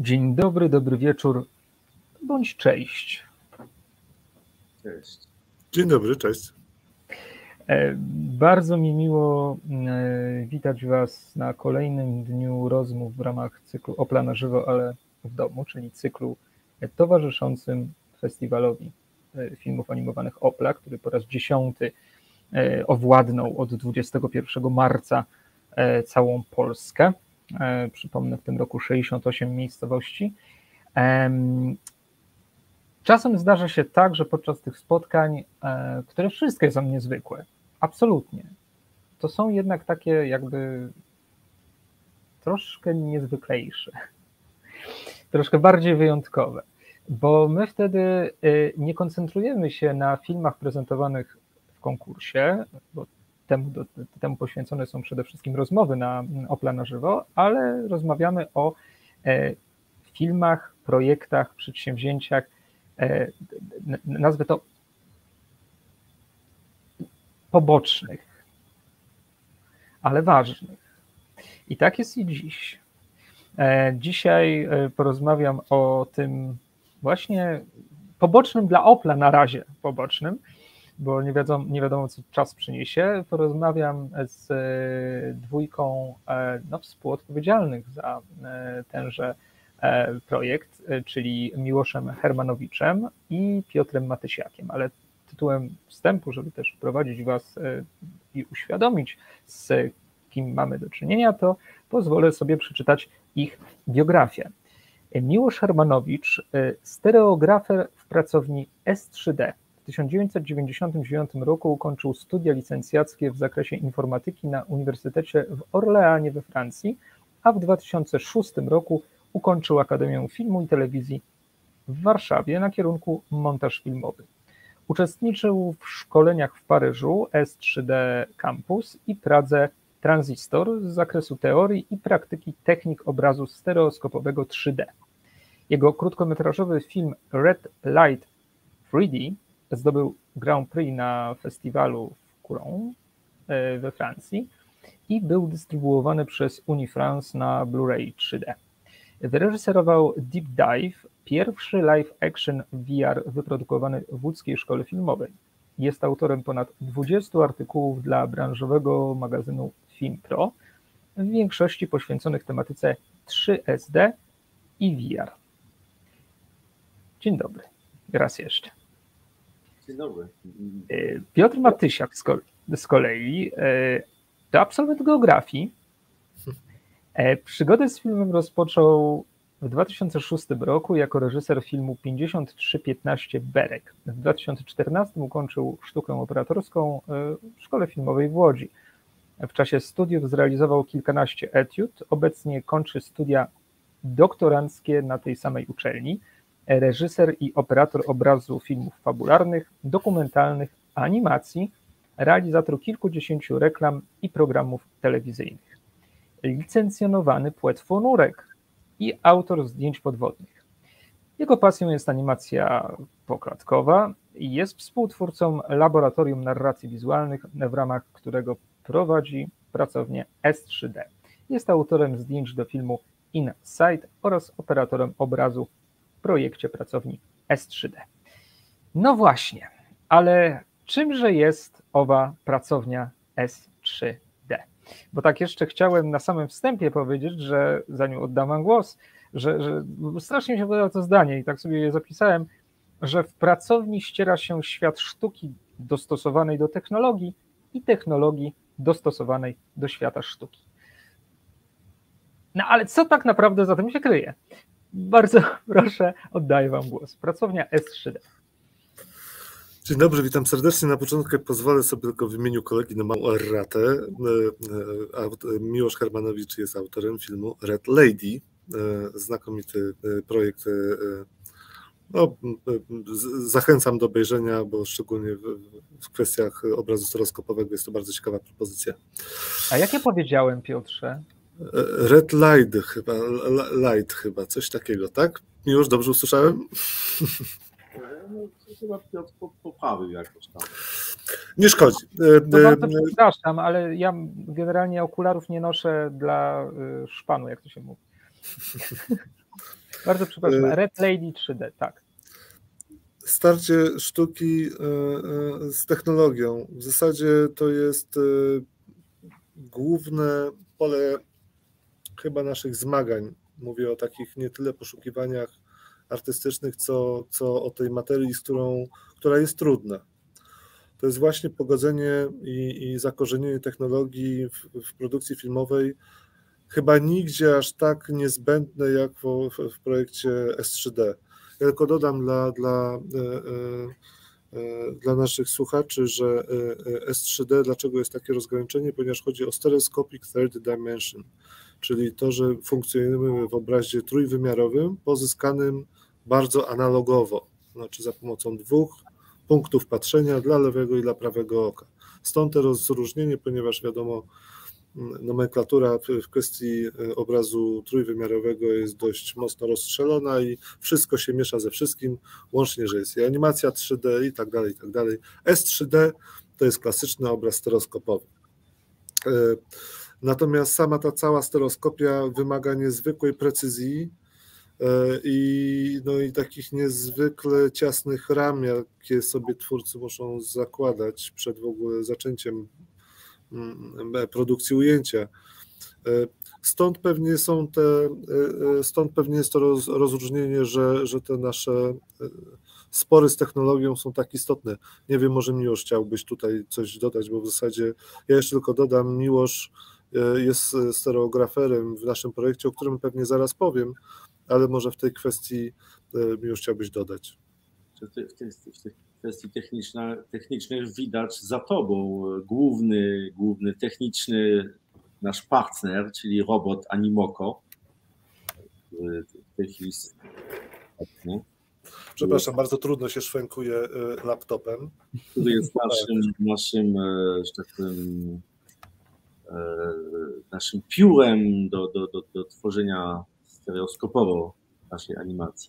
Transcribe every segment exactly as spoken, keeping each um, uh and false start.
Dzień dobry, dobry wieczór, bądź cześć. Cześć. Dzień dobry, cześć. Bardzo mi miło witać Was na kolejnym dniu rozmów w ramach cyklu Opla na żywo, ale w domu, czyli cyklu towarzyszącym festiwalowi filmów animowanych Opla, który po raz dziesiąty owładnął od dwudziestego pierwszego marca całą Polskę. Przypomnę, w tym roku sześćdziesiąt osiem miejscowości. Czasem zdarza się tak, że podczas tych spotkań, które wszystkie są niezwykłe, absolutnie, to są jednak takie jakby troszkę niezwyklejsze, troszkę bardziej wyjątkowe, bo my wtedy nie koncentrujemy się na filmach prezentowanych w konkursie, bo Temu, do, temu poświęcone są przede wszystkim rozmowy na Opla na żywo, ale rozmawiamy o e, filmach, projektach, przedsięwzięciach, e, nazwę to pobocznych, ale ważnych. I tak jest i dziś. E, dzisiaj porozmawiam o tym właśnie pobocznym dla Opla, na razie pobocznym, bo nie wiadomo, nie wiadomo, co czas przyniesie. Porozmawiam z dwójką no, współodpowiedzialnych za tenże projekt, czyli Miłoszem Hermanowiczem i Piotrem Matysiakiem, ale tytułem wstępu, żeby też prowadzić Was i uświadomić, z kim mamy do czynienia, to pozwolę sobie przeczytać ich biografię. Miłosz Hermanowicz, stereografer w pracowni S trzy D. W tysiąc dziewięćset dziewięćdziesiątym dziewiątym roku ukończył studia licencjackie w zakresie informatyki na Uniwersytecie w Orleanie we Francji, a w dwa tysiące szóstym roku ukończył Akademię Filmu i Telewizji w Warszawie na kierunku montaż filmowy. Uczestniczył w szkoleniach w Paryżu S trzy D Campus i Pradze Transistor z zakresu teorii i praktyki technik obrazu stereoskopowego trzy D. Jego krótkometrażowy film Red Light trzy D zdobył Grand Prix na festiwalu w Couronne we Francji i był dystrybuowany przez Unifrance na Blu-ray trzy D. Wyreżyserował Deep Dive, pierwszy live action V R wyprodukowany w łódzkiej szkole filmowej. Jest autorem ponad dwudziestu artykułów dla branżowego magazynu FilmPro, w większości poświęconych tematyce trzy S D i V R. Dzień dobry, raz jeszcze. Dzień dobry. Piotr Matysiak z kolei to absolwent geografii. Przygodę z filmem rozpoczął w dwa tysiące szóstym roku jako reżyser filmu pięćdziesiąt trzy piętnaście Berek. W dwa tysiące czternastym ukończył sztukę operatorską w Szkole Filmowej w Łodzi. W czasie studiów zrealizował kilkanaście etiud. Obecnie kończy studia doktoranckie na tej samej uczelni. Reżyser i operator obrazu filmów fabularnych, dokumentalnych, animacji, realizator kilkudziesięciu reklam i programów telewizyjnych. Licencjonowany płetwonurek i autor zdjęć podwodnych. Jego pasją jest animacja poklatkowa i jest współtwórcą Laboratorium Narracji Wizualnych, w ramach którego prowadzi pracownię S trzy D. Jest autorem zdjęć do filmu Inside oraz operatorem obrazu w projekcie pracowni S trzy D. No właśnie, ale czymże jest owa pracownia S trzy D? Bo tak jeszcze chciałem na samym wstępie powiedzieć, że zanim oddam wam głos, że, że strasznie mi się podoba to zdanie i tak sobie je zapisałem, że w pracowni ściera się świat sztuki dostosowanej do technologii i technologii dostosowanej do świata sztuki. No ale co tak naprawdę za tym się kryje? Bardzo proszę, oddaję wam głos. Pracownia S trzy D. Dzień dobry, witam serdecznie. Na początku pozwolę sobie tylko w imieniu kolegi na małą erratę. Miłosz Hermanowicz jest autorem filmu Red Lady. Znakomity projekt. No, zachęcam do obejrzenia, bo szczególnie w, w kwestiach obrazu stereoskopowego jest to bardzo ciekawa propozycja. A jak ja powiedziałem, Piotrze? Red Light chyba, Light chyba, coś takiego, tak? Miłosz, dobrze usłyszałem? No, chyba Piotr poprawił jakoś tam. Nie szkodzi. No bardzo przepraszam, ale ja generalnie okularów nie noszę dla szpanu, jak to się mówi. Bardzo przepraszam, Red Lady trzy D, tak. Starcie sztuki z technologią. W zasadzie to jest główne pole chyba naszych zmagań. Mówię o takich nie tyle poszukiwaniach artystycznych, co, co o tej materii, z którą, która jest trudna. To jest właśnie pogodzenie i, i zakorzenienie technologii w, w produkcji filmowej chyba nigdzie aż tak niezbędne jak w, w, w projekcie S trzy D. Ja tylko dodam dla, dla, dla naszych słuchaczy, że S trzy D, dlaczego jest takie rozgraniczenie? Ponieważ chodzi o stereoscopic third dimension, czyli to, że funkcjonujemy w obrazie trójwymiarowym, pozyskanym bardzo analogowo, znaczy za pomocą dwóch punktów patrzenia dla lewego i dla prawego oka. Stąd to rozróżnienie, ponieważ wiadomo, nomenklatura w kwestii obrazu trójwymiarowego jest dość mocno rozstrzelona i wszystko się miesza ze wszystkim, łącznie, że jest i animacja trzy D i tak dalej, i tak dalej. S trzy D to jest klasyczny obraz stereoskopowy. Natomiast sama ta cała stereoskopia wymaga niezwykłej precyzji i, no i takich niezwykle ciasnych ram, jakie sobie twórcy muszą zakładać przed w ogóle zaczęciem produkcji ujęcia. Stąd pewnie są te, stąd pewnie jest to roz, rozróżnienie, że, że te nasze spory z technologią są tak istotne. Nie wiem, może Miłosz chciałbyś tutaj coś dodać, bo w zasadzie ja jeszcze tylko dodam, Miłosz jest stereograferem w naszym projekcie, o którym pewnie zaraz powiem, ale może w tej kwestii Miłosz chciałbyś dodać. W tej, w tej, w tej kwestii technicznej, technicznej widać za tobą główny, główny techniczny nasz partner, czyli robot Animoco, który w tej chwili jest... Przepraszam, bardzo trudno się szwękuje laptopem. Który jest naszym, naszym, że tak powiem, naszym piórem do, do, do, do tworzenia stereoskopowo naszej animacji.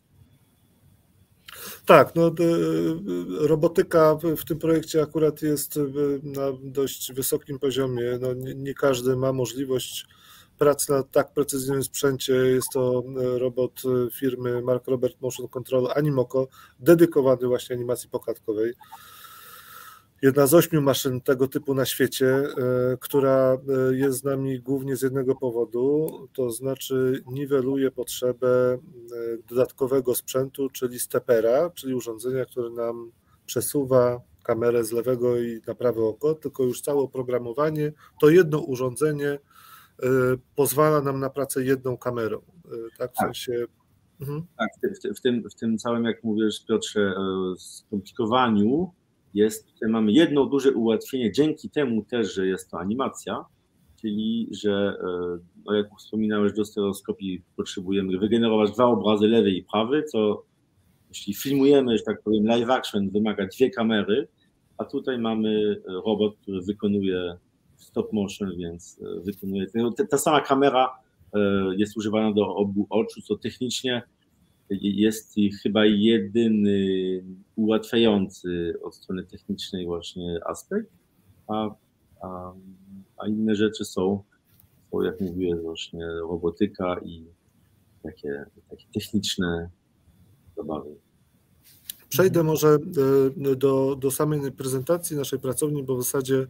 Tak, no, robotyka w tym projekcie akurat jest na dość wysokim poziomie. No, nie, nie każdy ma możliwość pracy na tak precyzyjnym sprzęcie. Jest to robot firmy Mark Robert Motion Control Animoco, dedykowany właśnie animacji poklatkowej. Jedna z ośmiu maszyn tego typu na świecie, która jest z nami głównie z jednego powodu, to znaczy niweluje potrzebę dodatkowego sprzętu, czyli stepera, czyli urządzenia, które nam przesuwa kamerę z lewego i na prawe oko, tylko już całe oprogramowanie, to jedno urządzenie pozwala nam na pracę jedną kamerą. Tak, w sensie... Mhm. Tak, w tym, w, tym, w tym całym, jak mówisz, Piotrze, skomplikowaniu jest, mamy jedno duże ułatwienie dzięki temu też, że jest to animacja, czyli że, no jak wspominałeś, do stereoskopii potrzebujemy wygenerować dwa obrazy, lewy i prawy, co jeśli filmujemy, że tak powiem, live action, wymaga dwie kamery, a tutaj mamy robot, który wykonuje stop motion, więc wykonuje, ta, ta sama kamera jest używana do obu oczu, co technicznie jest chyba jedyny ułatwiający od strony technicznej właśnie aspekt, a, a, a inne rzeczy są, są, jak mówiłem, właśnie robotyka i takie, takie techniczne zabawy. Przejdę może do, do samej prezentacji naszej pracowni, bo w zasadzie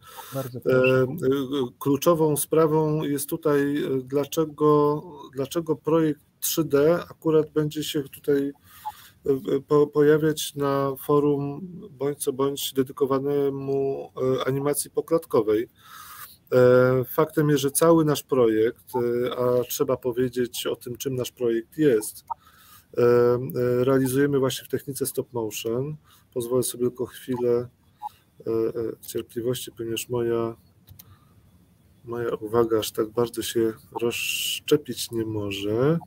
kluczową sprawą jest tutaj, dlaczego, dlaczego projekt trzy D akurat będzie się tutaj po, pojawiać na forum bądź co bądź dedykowanemu animacji poklatkowej. Faktem jest, że cały nasz projekt, a trzeba powiedzieć o tym, czym nasz projekt jest, realizujemy właśnie w technice stop motion. Pozwolę sobie tylko chwilę cierpliwości, ponieważ moja, moja uwaga aż tak bardzo się rozszczepić nie może.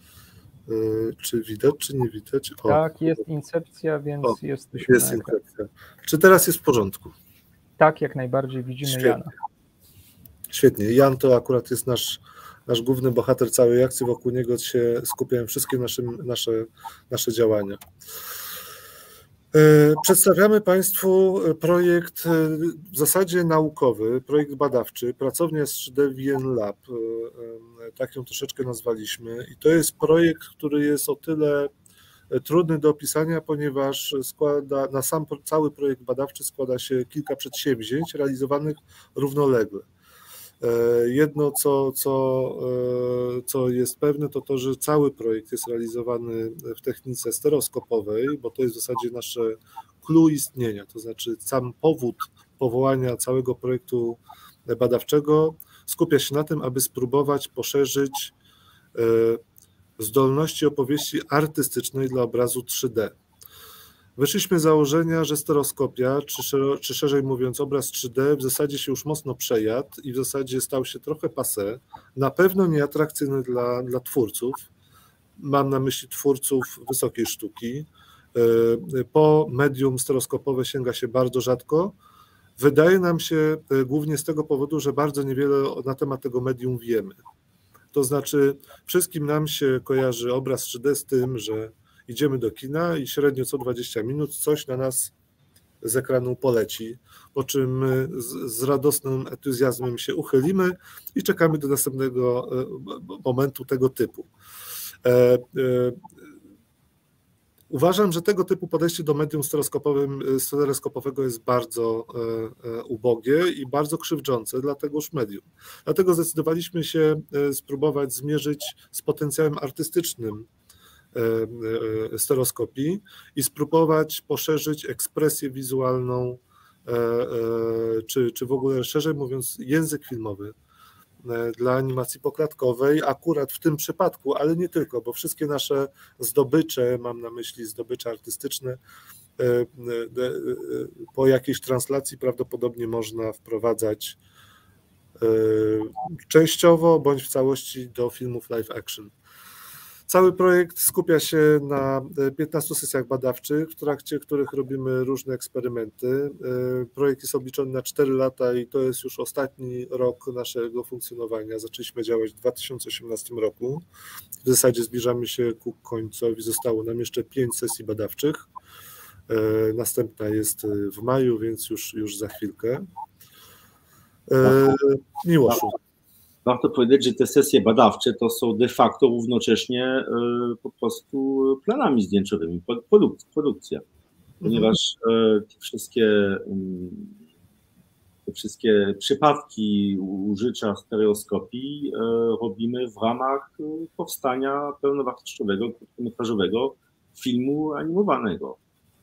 Czy widać, czy nie widać? O. Tak, jest incepcja, więc o, jesteśmy jest incepcja. Czy teraz jest w porządku? Tak, jak najbardziej widzimy Świetnie. Jana. Świetnie. Jan to akurat jest nasz nasz główny bohater całej akcji, wokół niego się skupiają wszystkie nasze, nasze, nasze działania. Przedstawiamy Państwu projekt w zasadzie naukowy, projekt badawczy, pracownia S trzy D V N Lab, tak ją troszeczkę nazwaliśmy. I to jest projekt, który jest o tyle trudny do opisania, ponieważ składa, na sam cały projekt badawczy składa się kilka przedsięwzięć realizowanych równolegle. Jedno, co, co, co jest pewne, to to, że cały projekt jest realizowany w technice stereoskopowej, bo to jest w zasadzie nasze clue istnienia, to znaczy sam powód powołania całego projektu badawczego skupia się na tym, aby spróbować poszerzyć zdolności opowieści artystycznej dla obrazu trzy D. Wyszliśmy z założenia, że stereoskopia, czy, czy szerzej mówiąc obraz trzy D w zasadzie się już mocno przejadł i w zasadzie stał się trochę passé, na pewno nieatrakcyjny dla, dla twórców, mam na myśli twórców wysokiej sztuki. Po medium stereoskopowe sięga się bardzo rzadko. Wydaje nam się głównie z tego powodu, że bardzo niewiele na temat tego medium wiemy. To znaczy wszystkim nam się kojarzy obraz trzy D z tym, że idziemy do kina i średnio co dwadzieścia minut coś na nas z ekranu poleci, po czym my z, z radosnym entuzjazmem się uchylimy i czekamy do następnego momentu tego typu. E, e, uważam, że tego typu podejście do medium stereoskopowym, stereoskopowego jest bardzo e, ubogie i bardzo krzywdzące dla tegoż medium. Dlatego zdecydowaliśmy się spróbować zmierzyć z potencjałem artystycznym stereoskopii i spróbować poszerzyć ekspresję wizualną, czy, czy w ogóle szerzej mówiąc język filmowy dla animacji poklatkowej, akurat w tym przypadku, ale nie tylko, bo wszystkie nasze zdobycze, mam na myśli zdobycze artystyczne, po jakiejś translacji prawdopodobnie można wprowadzać częściowo bądź w całości do filmów live action. Cały projekt skupia się na piętnastu sesjach badawczych, w trakcie których robimy różne eksperymenty. Projekt jest obliczony na cztery lata i to jest już ostatni rok naszego funkcjonowania. Zaczęliśmy działać w dwa tysiące osiemnastym roku. W zasadzie zbliżamy się ku końcowi. Zostało nam jeszcze pięć sesji badawczych. Następna jest w maju, więc już, już za chwilkę. Miłoszu. Warto powiedzieć, że te sesje badawcze to są de facto równocześnie po prostu planami zdjęciowymi, produk produkcja, ponieważ te wszystkie, te wszystkie przypadki użycia stereoskopii robimy w ramach powstania pełnowartościowego, krótkometrażowego filmu animowanego.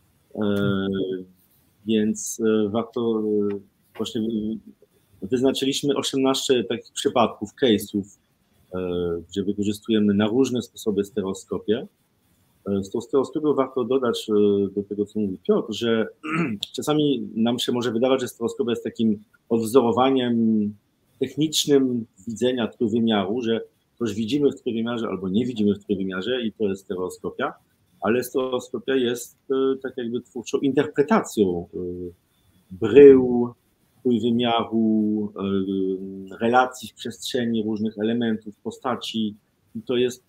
Więc warto właśnie wyznaczyliśmy osiemnaście takich przypadków, case'ów, gdzie wykorzystujemy na różne sposoby stereoskopię. Z tą stereoskopią warto dodać do tego, co mówi Piotr, że czasami nam się może wydawać, że stereoskopia jest takim odwzorowaniem technicznym widzenia trójwymiaru, że coś widzimy w trójwymiarze albo nie widzimy w trójwymiarze i to jest stereoskopia, ale stereoskopia jest tak jakby twórczą interpretacją brył, trójwymiaru, relacji w przestrzeni, różnych elementów, postaci. I to jest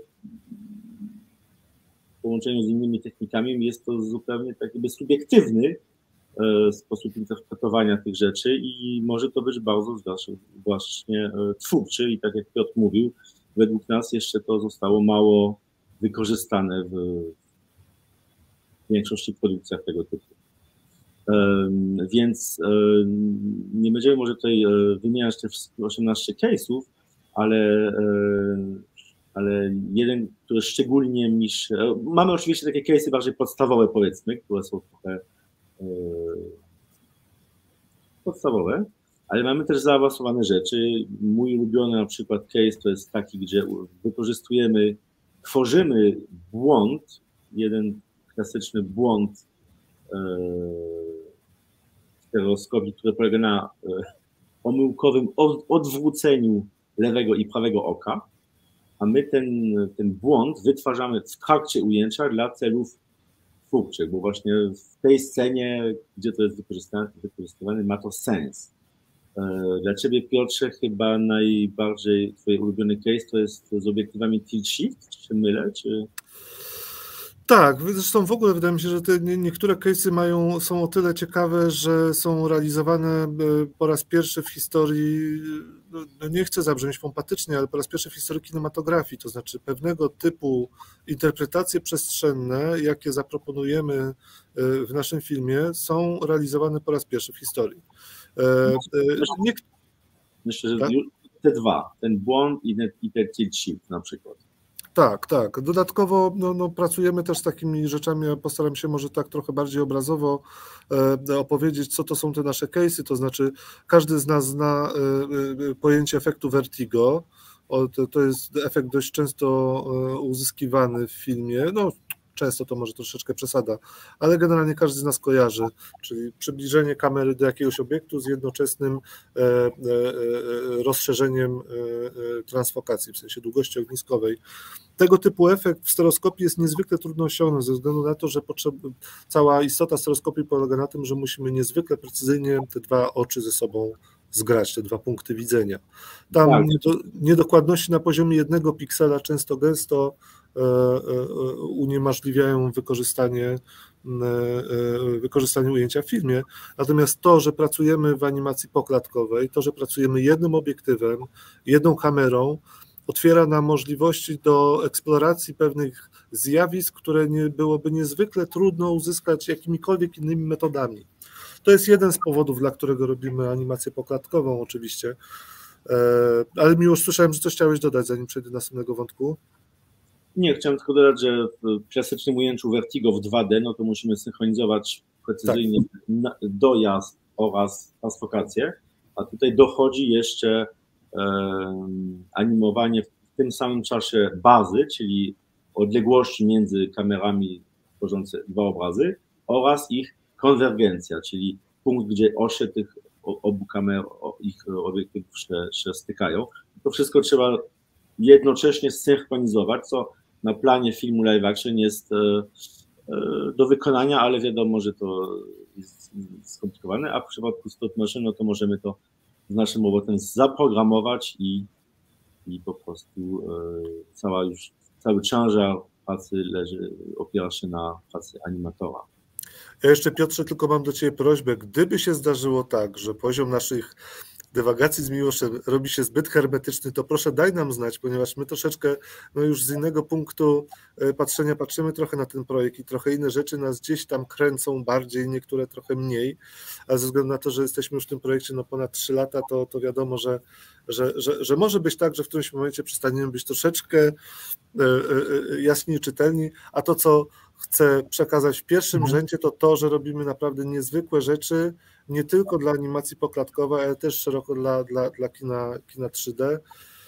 w połączeniu z innymi technikami, jest to zupełnie tak jakby subiektywny sposób interpretowania tych rzeczy i może to być bardzo właśnie twórczy i tak jak Piotr mówił, według nas jeszcze to zostało mało wykorzystane w większości produkcjach tego typu. Więc nie będziemy może tutaj wymieniać tych osiemnastu case'ów, ale, ale jeden, który szczególnie niż... Mamy oczywiście takie case'y bardziej podstawowe, powiedzmy, które są trochę podstawowe, ale mamy też zaawansowane rzeczy. Mój ulubiony na przykład case to jest taki, gdzie wykorzystujemy, tworzymy błąd, jeden klasyczny błąd stereoskopii, który polega na omyłkowym odwróceniu lewego i prawego oka, a my ten, ten błąd wytwarzamy w trakcie ujęcia dla celów twórczych, bo właśnie w tej scenie, gdzie to jest wykorzystywane, wykorzystywane ma to sens. Dla Ciebie, Piotrze, chyba najbardziej Twój ulubiony case to jest z obiektywami tilt shift, czy mylę, czy... Tak, zresztą w ogóle wydaje mi się, że te niektóre case'y mają, są o tyle ciekawe, że są realizowane po raz pierwszy w historii, no nie chcę zabrzmieć pompatycznie, ale po raz pierwszy w historii kinematografii, to znaczy pewnego typu interpretacje przestrzenne, jakie zaproponujemy w naszym filmie, są realizowane po raz pierwszy w historii. Nie... Myślę, że tak? Te dwa, ten błąd i ten, i ten tilt shift na przykład. Tak, tak. Dodatkowo no, no, pracujemy też z takimi rzeczami, ja postaram się może tak trochę bardziej obrazowo e, opowiedzieć, co to są te nasze case'y, to znaczy każdy z nas zna e, pojęcie efektu vertigo, o, to, to jest efekt dość często e, uzyskiwany w filmie, no często to może troszeczkę przesada, ale generalnie każdy z nas kojarzy, czyli przybliżenie kamery do jakiegoś obiektu z jednoczesnym e, e, rozszerzeniem e, transfokacji, w sensie długości ogniskowej. Tego typu efekt w stereoskopii jest niezwykle trudno osiągnąć ze względu na to, że potrzeb... cała istota stereoskopii polega na tym, że musimy niezwykle precyzyjnie te dwa oczy ze sobą zgrać, te dwa punkty widzenia. Tam tak. Niedokładności na poziomie jednego piksela często gęsto uniemożliwiają wykorzystanie, wykorzystanie ujęcia w filmie, natomiast to, że pracujemy w animacji poklatkowej, to, że pracujemy jednym obiektywem, jedną kamerą, otwiera nam możliwości do eksploracji pewnych zjawisk, które nie, byłoby niezwykle trudno uzyskać jakimikolwiek innymi metodami. To jest jeden z powodów, dla którego robimy animację poklatkową oczywiście, ale Miłosz, słyszałem, że coś chciałeś dodać, zanim przejdę do następnego wątku. Nie, chciałem tylko dodać, że w klasycznym ujęciu Vertigo w dwa D, no to musimy synchronizować precyzyjnie tak. dojazd oraz transfokację, a tutaj dochodzi jeszcze e, animowanie w tym samym czasie bazy, czyli odległości między kamerami tworzące dwa obrazy oraz ich konwergencja, czyli punkt, gdzie osie tych obu kamer, ich obiektywów się, się stykają. To wszystko trzeba jednocześnie synchronizować, co na planie filmu live action jest do wykonania, ale wiadomo, że to jest skomplikowane, a w przypadku stop motion, no to możemy to z naszym robotem zaprogramować i, i po prostu cała już, cały ciężar pracy leży, opiera się na pracy animatora. Ja jeszcze, Piotrze, tylko mam do Ciebie prośbę, gdyby się zdarzyło tak, że poziom naszych dywagacji z Miłoszem robi się zbyt hermetyczny, to proszę daj nam znać, ponieważ my troszeczkę no już z innego punktu patrzenia patrzymy trochę na ten projekt i trochę inne rzeczy nas gdzieś tam kręcą bardziej, niektóre trochę mniej, ale ze względu na to, że jesteśmy już w tym projekcie no ponad trzy lata, to, to wiadomo, że, że, że, że może być tak, że w którymś momencie przestaniemy być troszeczkę jaśni i czytelni, a to, co chcę przekazać w pierwszym mhm. rzędzie, to to, że robimy naprawdę niezwykłe rzeczy, nie tylko dla animacji poklatkowej, ale też szeroko dla, dla, dla kina, kina trzy D.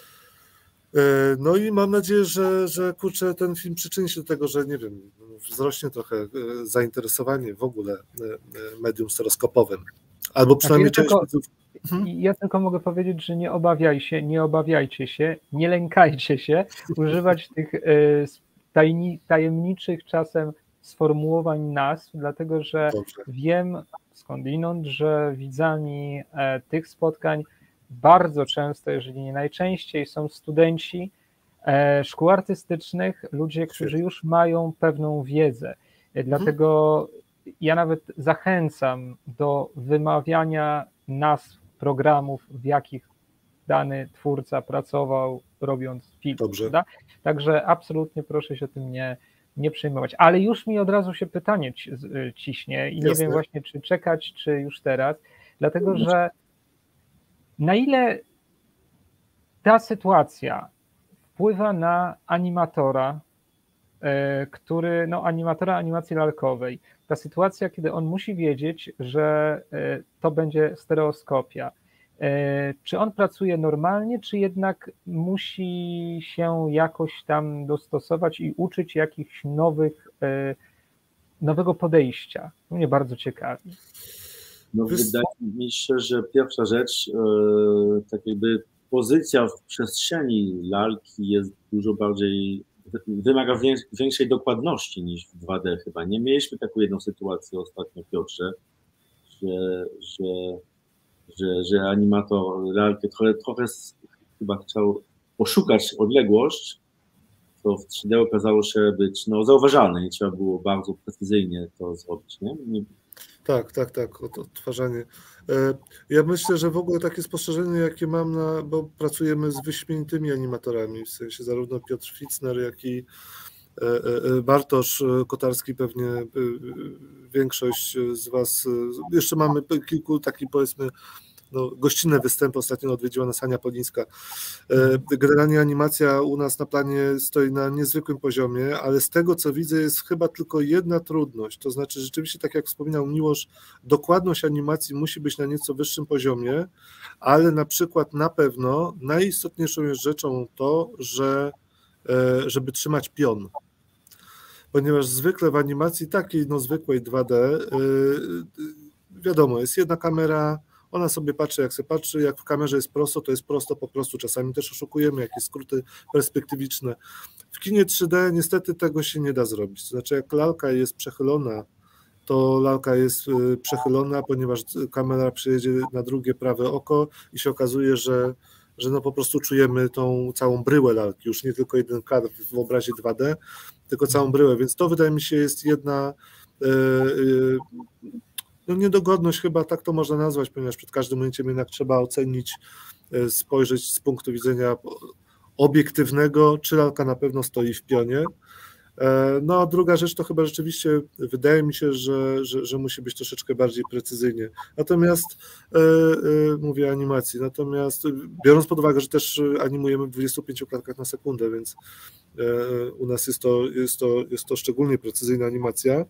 No i mam nadzieję, że, że kurczę, ten film przyczyni się do tego, że nie wiem, wzrośnie trochę zainteresowanie w ogóle medium stereoskopowym. Albo przynajmniej znaczy, ja część tylko, mhm. Ja tylko mogę powiedzieć, że nie obawiaj się, nie obawiajcie się, nie lękajcie się używać tych tajni, tajemniczych czasem sformułowań nazw, dlatego że Dobrze. wiem skądinąd, że widzami e, tych spotkań bardzo często, jeżeli nie najczęściej, są studenci e, szkół artystycznych, ludzie, którzy już mają pewną wiedzę. E, dlatego mhm. ja nawet zachęcam do wymawiania nazw programów, w jakich dany twórca pracował, robiąc film. Dobrze. Da? Także absolutnie proszę się tym nie nie przejmować. Ale już mi od razu się pytanie ciśnie i nie Jasne. wiem właśnie, czy czekać, czy już teraz, dlatego że na ile ta sytuacja wpływa na animatora, który, no animatora animacji lalkowej, ta sytuacja, kiedy on musi wiedzieć, że to będzie stereoskopia, czy on pracuje normalnie, czy jednak musi się jakoś tam dostosować i uczyć jakichś nowych, nowego podejścia? To mnie bardzo ciekawi. No, wydaje mi się, że pierwsza rzecz, tak jakby pozycja w przestrzeni lalki jest dużo bardziej, wymaga większej dokładności niż w dwa D chyba. Nie mieliśmy taką jedną sytuację ostatnio, Piotrze, że, że Że, że animator lalkę trochę, trochę chyba chciał poszukać odległość, co to w trzy D okazało się być no, zauważalne i trzeba było bardzo precyzyjnie to zrobić, nie? nie... Tak, tak, tak, odtwarzanie. Ja myślę, że w ogóle takie spostrzeżenie, jakie mam, na, bo pracujemy z wyśmienitymi animatorami, w sensie zarówno Piotr Fitzner, jak i Bartosz Kotarski, pewnie większość z Was, jeszcze mamy kilku takich, powiedzmy, no, gościnne występy, ostatnio odwiedziła nas Ania Polińska. Generalnie animacja u nas na planie stoi na niezwykłym poziomie, ale z tego, co widzę, jest chyba tylko jedna trudność, to znaczy rzeczywiście, tak jak wspominał Miłosz, dokładność animacji musi być na nieco wyższym poziomie, ale na przykład na pewno najistotniejszą jest rzeczą to, że żeby trzymać pion, ponieważ zwykle w animacji takiej no zwykłej dwa D wiadomo, jest jedna kamera, ona sobie patrzy, jak sobie patrzy, jak w kamerze jest prosto, to jest prosto po prostu, czasami też oszukujemy, jakieś skróty perspektywiczne. W kinie trzy D niestety tego się nie da zrobić, to znaczy jak lalka jest przechylona, to lalka jest przechylona, ponieważ kamera przyjedzie na drugie prawe oko i się okazuje, że, że no po prostu czujemy tą całą bryłę lalki, już nie tylko jeden kadr w obrazie dwa D, tylko całą bryłę, więc to wydaje mi się jest jedna no niedogodność, chyba tak to można nazwać, ponieważ przed każdym momentem jednak trzeba ocenić, spojrzeć z punktu widzenia obiektywnego, czy lalka na pewno stoi w pionie. No a druga rzecz to chyba rzeczywiście wydaje mi się, że, że, że musi być troszeczkę bardziej precyzyjnie. Natomiast e, e, mówię o animacji, natomiast biorąc pod uwagę, że też animujemy w dwudziestu pięciu klatkach na sekundę, więc e, u nas jest to, jest, to, jest to szczególnie precyzyjna animacja.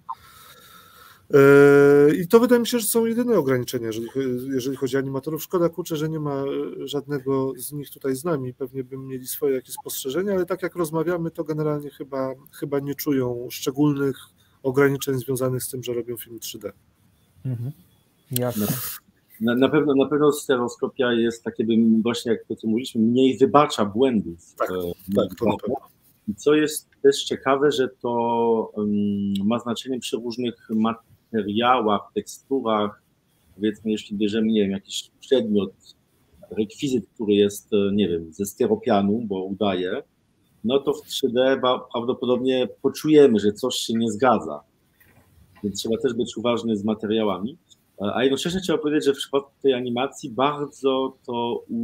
I to wydaje mi się, że są jedyne ograniczenia, jeżeli, jeżeli chodzi o animatorów. Szkoda, kurczę, że nie ma żadnego z nich tutaj z nami. Pewnie by mieli swoje jakieś spostrzeżenia, ale tak jak rozmawiamy, to generalnie chyba, chyba nie czują szczególnych ograniczeń związanych z tym, że robią film trzy D. Mhm. Jasne. Na, na, pewno, na pewno stereoskopia jest takie, bym właśnie jak to, co mówiliśmy, mniej wybacza błędów. Tak, e, tak to na pewno. I co jest też ciekawe, że to um, ma znaczenie przy różnych materiałach, materiałach, teksturach, powiedzmy, jeśli bierzemy, nie wiem, jakiś przedmiot, rekwizyt, który jest, nie wiem, ze styropianu, bo udaje, no to w trzy D prawdopodobnie poczujemy, że coś się nie zgadza. Więc trzeba też być uważny z materiałami. A jednocześnie trzeba powiedzieć, że w przypadku tej animacji bardzo to u,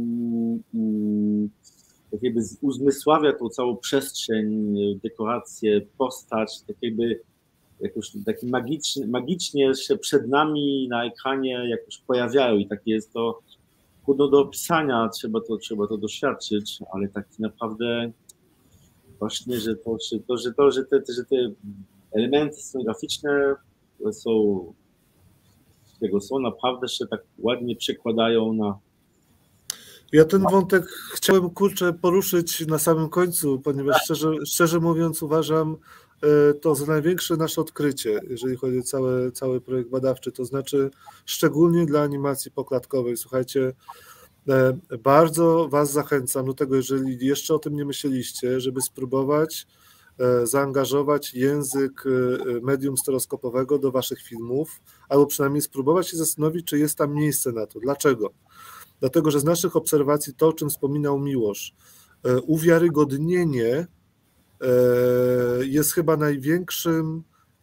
u, tak jakby uzmysławia tą całą przestrzeń, dekorację, postać, tak jakby jakoś taki magicznie, magicznie się przed nami na ekranie jakoś pojawiają i takie jest to trudno do opisania, trzeba to, trzeba to doświadczyć, ale tak naprawdę właśnie, że to, że to, że, to, że, te, że te elementy scenograficzne są, z tego są, naprawdę się tak ładnie przekładają na... Ja ten wątek chciałem, kurczę, poruszyć na samym końcu, ponieważ szczerze, szczerze mówiąc uważam, to za największe nasze odkrycie, jeżeli chodzi o cały, cały projekt badawczy, to znaczy szczególnie dla animacji poklatkowej. Słuchajcie, bardzo Was zachęcam do tego, jeżeli jeszcze o tym nie myśleliście, żeby spróbować zaangażować język medium stereoskopowego do Waszych filmów, albo przynajmniej spróbować się zastanowić, czy jest tam miejsce na to. Dlaczego? Dlatego, że z naszych obserwacji to, o czym wspominał Miłosz, uwiarygodnienie jest chyba największym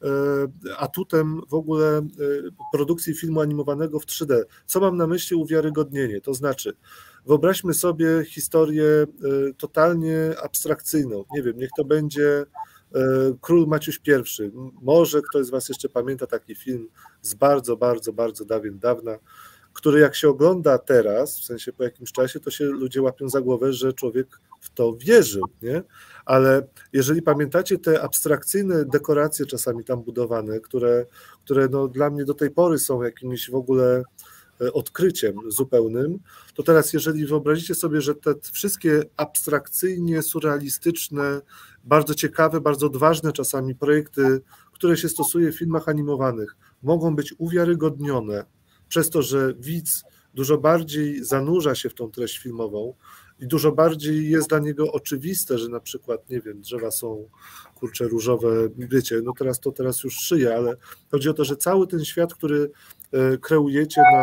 atutem w ogóle produkcji filmu animowanego w trzy D. Co mam na myśli uwiarygodnienie? To znaczy, wyobraźmy sobie historię totalnie abstrakcyjną. Nie wiem, niech to będzie Król Maciuś pierwszy. Może ktoś z Was jeszcze pamięta taki film z bardzo, bardzo, bardzo dawien dawna, który jak się ogląda teraz, w sensie po jakimś czasie, to się ludzie łapią za głowę, że człowiek w to wierzył, nie? Ale jeżeli pamiętacie te abstrakcyjne dekoracje czasami tam budowane, które, które no dla mnie do tej pory są jakimś w ogóle odkryciem zupełnym, to teraz jeżeli wyobrazicie sobie, że te wszystkie abstrakcyjnie surrealistyczne, bardzo ciekawe, bardzo odważne czasami projekty, które się stosuje w filmach animowanych, mogą być uwiarygodnione przez to, że widz dużo bardziej zanurza się w tą treść filmową i dużo bardziej jest dla niego oczywiste, że na przykład, nie wiem, drzewa są, kurcze, różowe, wiecie, no teraz to teraz już szyję, ale chodzi o to, że cały ten świat, który kreujecie na,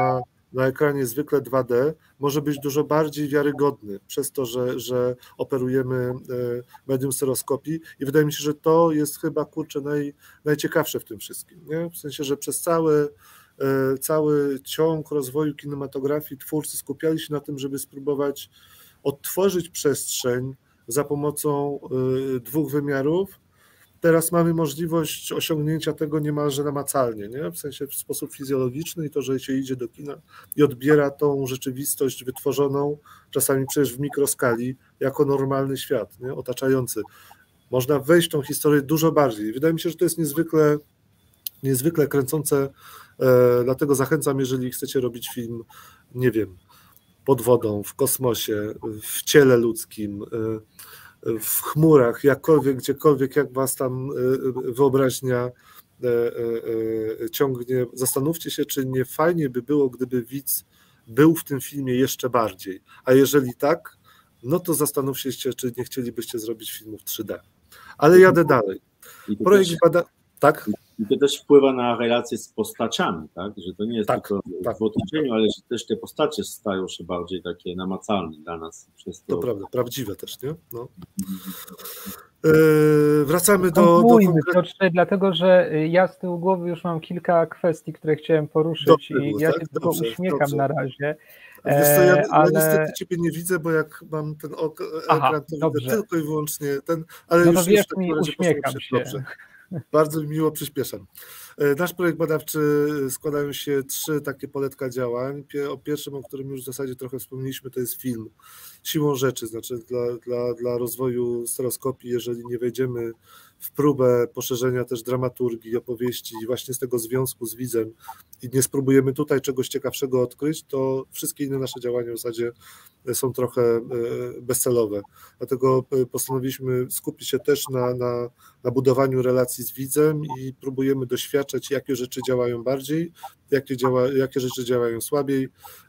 na ekranie zwykle dwa D może być dużo bardziej wiarygodny przez to, że, że operujemy medium stereoskopii i wydaje mi się, że to jest chyba, kurczę, naj, najciekawsze w tym wszystkim, nie? W sensie, że przez cały, cały ciąg rozwoju kinematografii twórcy skupiali się na tym, żeby spróbować odtworzyć przestrzeń za pomocą dwóch wymiarów. Teraz mamy możliwość osiągnięcia tego niemalże namacalnie, nie? W sensie w sposób fizjologiczny i to, że się idzie do kina i odbiera tą rzeczywistość wytworzoną, czasami przecież w mikroskali, jako normalny świat, nie? Otaczający. Można wejść w tą historię dużo bardziej. Wydaje mi się, że to jest niezwykle, niezwykle kręcące, e, dlatego zachęcam, jeżeli chcecie robić film, nie wiem, pod wodą, w kosmosie, w ciele ludzkim, e, w chmurach, jakkolwiek, gdziekolwiek, jak was tam wyobraźnia ciągnie. Zastanówcie się, czy nie fajnie by było, gdyby widz był w tym filmie jeszcze bardziej. A jeżeli tak, no to zastanówcie się, czy nie chcielibyście zrobić filmów trzy D. Ale jadę dalej. Projekt bada... Tak? I to też wpływa na relacje z postaciami, tak? Że to nie jest tak, tylko tak, w otoczeniu, ale że też te postacie stają się bardziej takie namacalne dla nas. Przez to... to prawda, prawdziwe też, nie? No. Yy, wracamy do... do konkret... Piotrze, dlatego, że ja z tyłu głowy już mam kilka kwestii, które chciałem poruszyć dobrze, i ja tak? się tylko dobrze, uśmiecham dobrze. na razie. Wiesz co, ja, ale... ja niestety ciebie nie widzę, bo jak mam ten ok Aha, ekran, to dobrze. widzę tylko i wyłącznie ten, ale no już, wiesz, już tak mi uśmiecham się. się. Dobrze. Bardzo miło, przyspieszam. Nasz projekt badawczy składają się trzy takie poletka działań. O pierwszym, o którym już w zasadzie trochę wspomnieliśmy, to jest film siłą rzeczy, znaczy dla, dla, dla rozwoju stereoskopii, jeżeli nie wejdziemy w próbę poszerzenia też dramaturgii, opowieści i właśnie z tego związku z widzem i nie spróbujemy tutaj czegoś ciekawszego odkryć, to wszystkie inne nasze działania w zasadzie są trochę bezcelowe. Dlatego postanowiliśmy skupić się też na, na, na budowaniu relacji z widzem i próbujemy doświadczać, jakie rzeczy działają bardziej, jakie, działa, jakie rzeczy działają słabiej.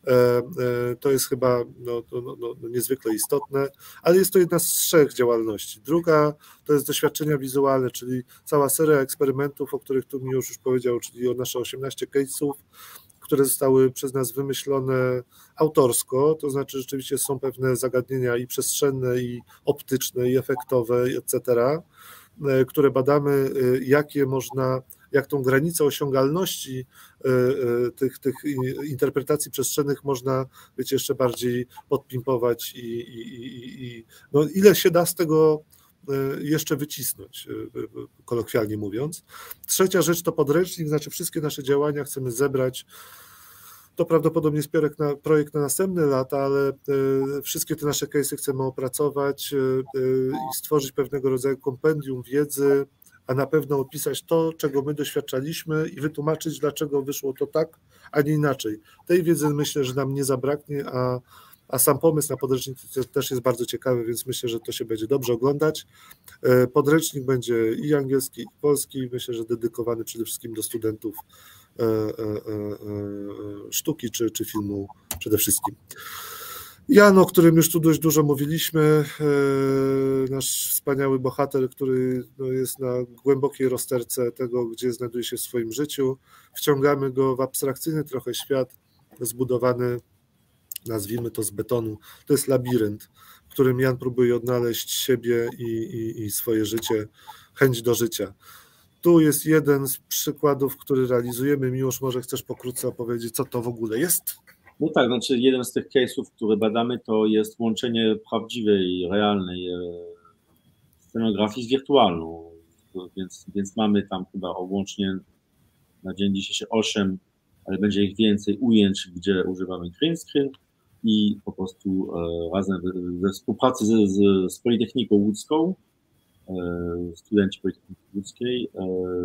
To jest chyba no, no, no, niezwykle istotne, ale jest to jedna z trzech działalności. Druga to jest doświadczenia wizualne, czyli cała seria eksperymentów, o których tu mi już, już powiedział, czyli o nasze osiemnaście case'ów, które zostały przez nas wymyślone autorsko, to znaczy rzeczywiście są pewne zagadnienia i przestrzenne, i optyczne, i efektowe, et cetera, które badamy, jakie można, jak tą granicę osiągalności tych, tych interpretacji przestrzennych można, wiecie, jeszcze bardziej podpimpować i, i, i, i no, ile się da z tego jeszcze wycisnąć, kolokwialnie mówiąc. Trzecia rzecz to podręcznik, znaczy wszystkie nasze działania chcemy zebrać. To prawdopodobnie jest projekt na, projekt na następne lata, ale wszystkie te nasze case'y chcemy opracować i stworzyć pewnego rodzaju kompendium wiedzy, a na pewno opisać to, czego my doświadczaliśmy i wytłumaczyć, dlaczego wyszło to tak, a nie inaczej. Tej wiedzy myślę, że nam nie zabraknie, a A sam pomysł na podręcznik też jest bardzo ciekawy, więc myślę, że to się będzie dobrze oglądać. Podręcznik będzie i angielski, i polski. Myślę, że dedykowany przede wszystkim do studentów sztuki czy, czy filmu przede wszystkim. Jan, o którym już tu dość dużo mówiliśmy, nasz wspaniały bohater, który jest na głębokiej rozterce tego, gdzie znajduje się w swoim życiu. Wciągamy go w abstrakcyjny trochę świat zbudowany, nazwijmy to z betonu. To jest labirynt, w którym Jan próbuje odnaleźć siebie i, i, i swoje życie, chęć do życia. Tu jest jeden z przykładów, który realizujemy. Miłosz, może chcesz pokrótce opowiedzieć, co to w ogóle jest? No tak, znaczy jeden z tych case'ów, które badamy, to jest łączenie prawdziwej, realnej scenografii z wirtualną, więc, więc mamy tam chyba łącznie na dzień dzisiejszy osiem, ale będzie ich więcej ujęć, gdzie używamy green screen i po prostu e, razem we współpracy z, z, z Politechniką Łódzką, e, studenci Politechniki Łódzkiej e,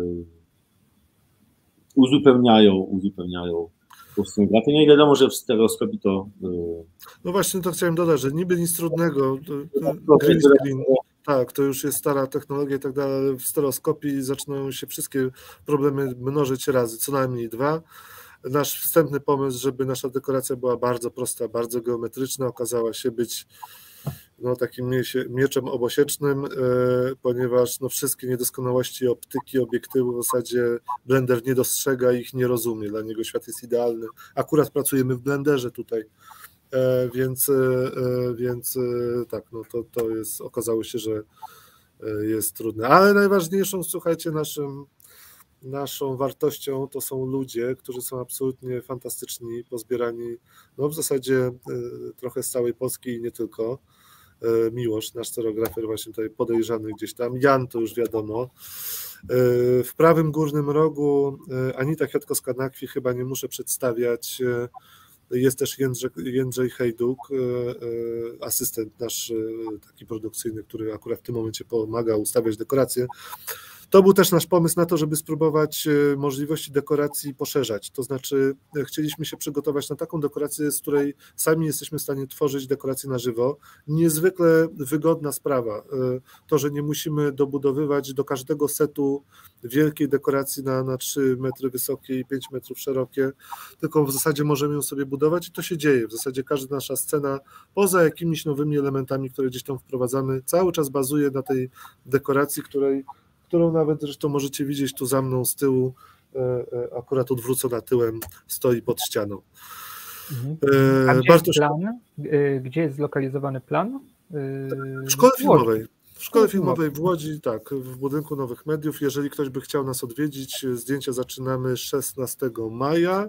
uzupełniają, uzupełniają scenografię. No i wiadomo, że w stereoskopii to... E, no właśnie, to chciałem dodać, że niby nic trudnego, green screen, tak, to już jest stara technologia i tak dalej, ale w stereoskopii zaczynają się wszystkie problemy mnożyć razy, co najmniej dwa. Nasz wstępny pomysł, żeby nasza dekoracja była bardzo prosta, bardzo geometryczna, okazała się być no, takim mieczem obosiecznym, ponieważ no, wszystkie niedoskonałości optyki, obiektywu w zasadzie Blender nie dostrzega i ich nie rozumie. Dla niego świat jest idealny. Akurat pracujemy w Blenderze tutaj, więc, więc tak, no to, to jest, okazało się, że jest trudne. Ale najważniejszą, słuchajcie, naszym naszą wartością to są ludzie, którzy są absolutnie fantastyczni, pozbierani no w zasadzie trochę z całej Polski i nie tylko. Miłosz, nasz scenografer właśnie tutaj podejrzany gdzieś tam, Jan to już wiadomo. W prawym górnym rogu Anita Kwiatkowska-Nakwi, chyba nie muszę przedstawiać. Jest też Jędrzej, Jędrzej Hejduk, asystent nasz taki produkcyjny, który akurat w tym momencie pomaga ustawiać dekoracje. To był też nasz pomysł na to, żeby spróbować możliwości dekoracji poszerzać. To znaczy chcieliśmy się przygotować na taką dekorację, z której sami jesteśmy w stanie tworzyć dekoracje na żywo. Niezwykle wygodna sprawa. To, że nie musimy dobudowywać do każdego setu wielkiej dekoracji na, na trzy metry wysokie i pięć metrów szerokie, tylko w zasadzie możemy ją sobie budować i to się dzieje. W zasadzie każda nasza scena, poza jakimiś nowymi elementami, które gdzieś tam wprowadzamy, cały czas bazuje na tej dekoracji, której którą nawet zresztą możecie widzieć tu za mną z tyłu, akurat odwrócona tyłem, stoi pod ścianą. A gdzie, Bartosz... jest plan? Gdzie jest zlokalizowany plan? W szkole filmowej. W szkole filmowej w Łodzi, tak, w budynku Nowych Mediów. Jeżeli ktoś by chciał nas odwiedzić, zdjęcia zaczynamy szesnastego maja.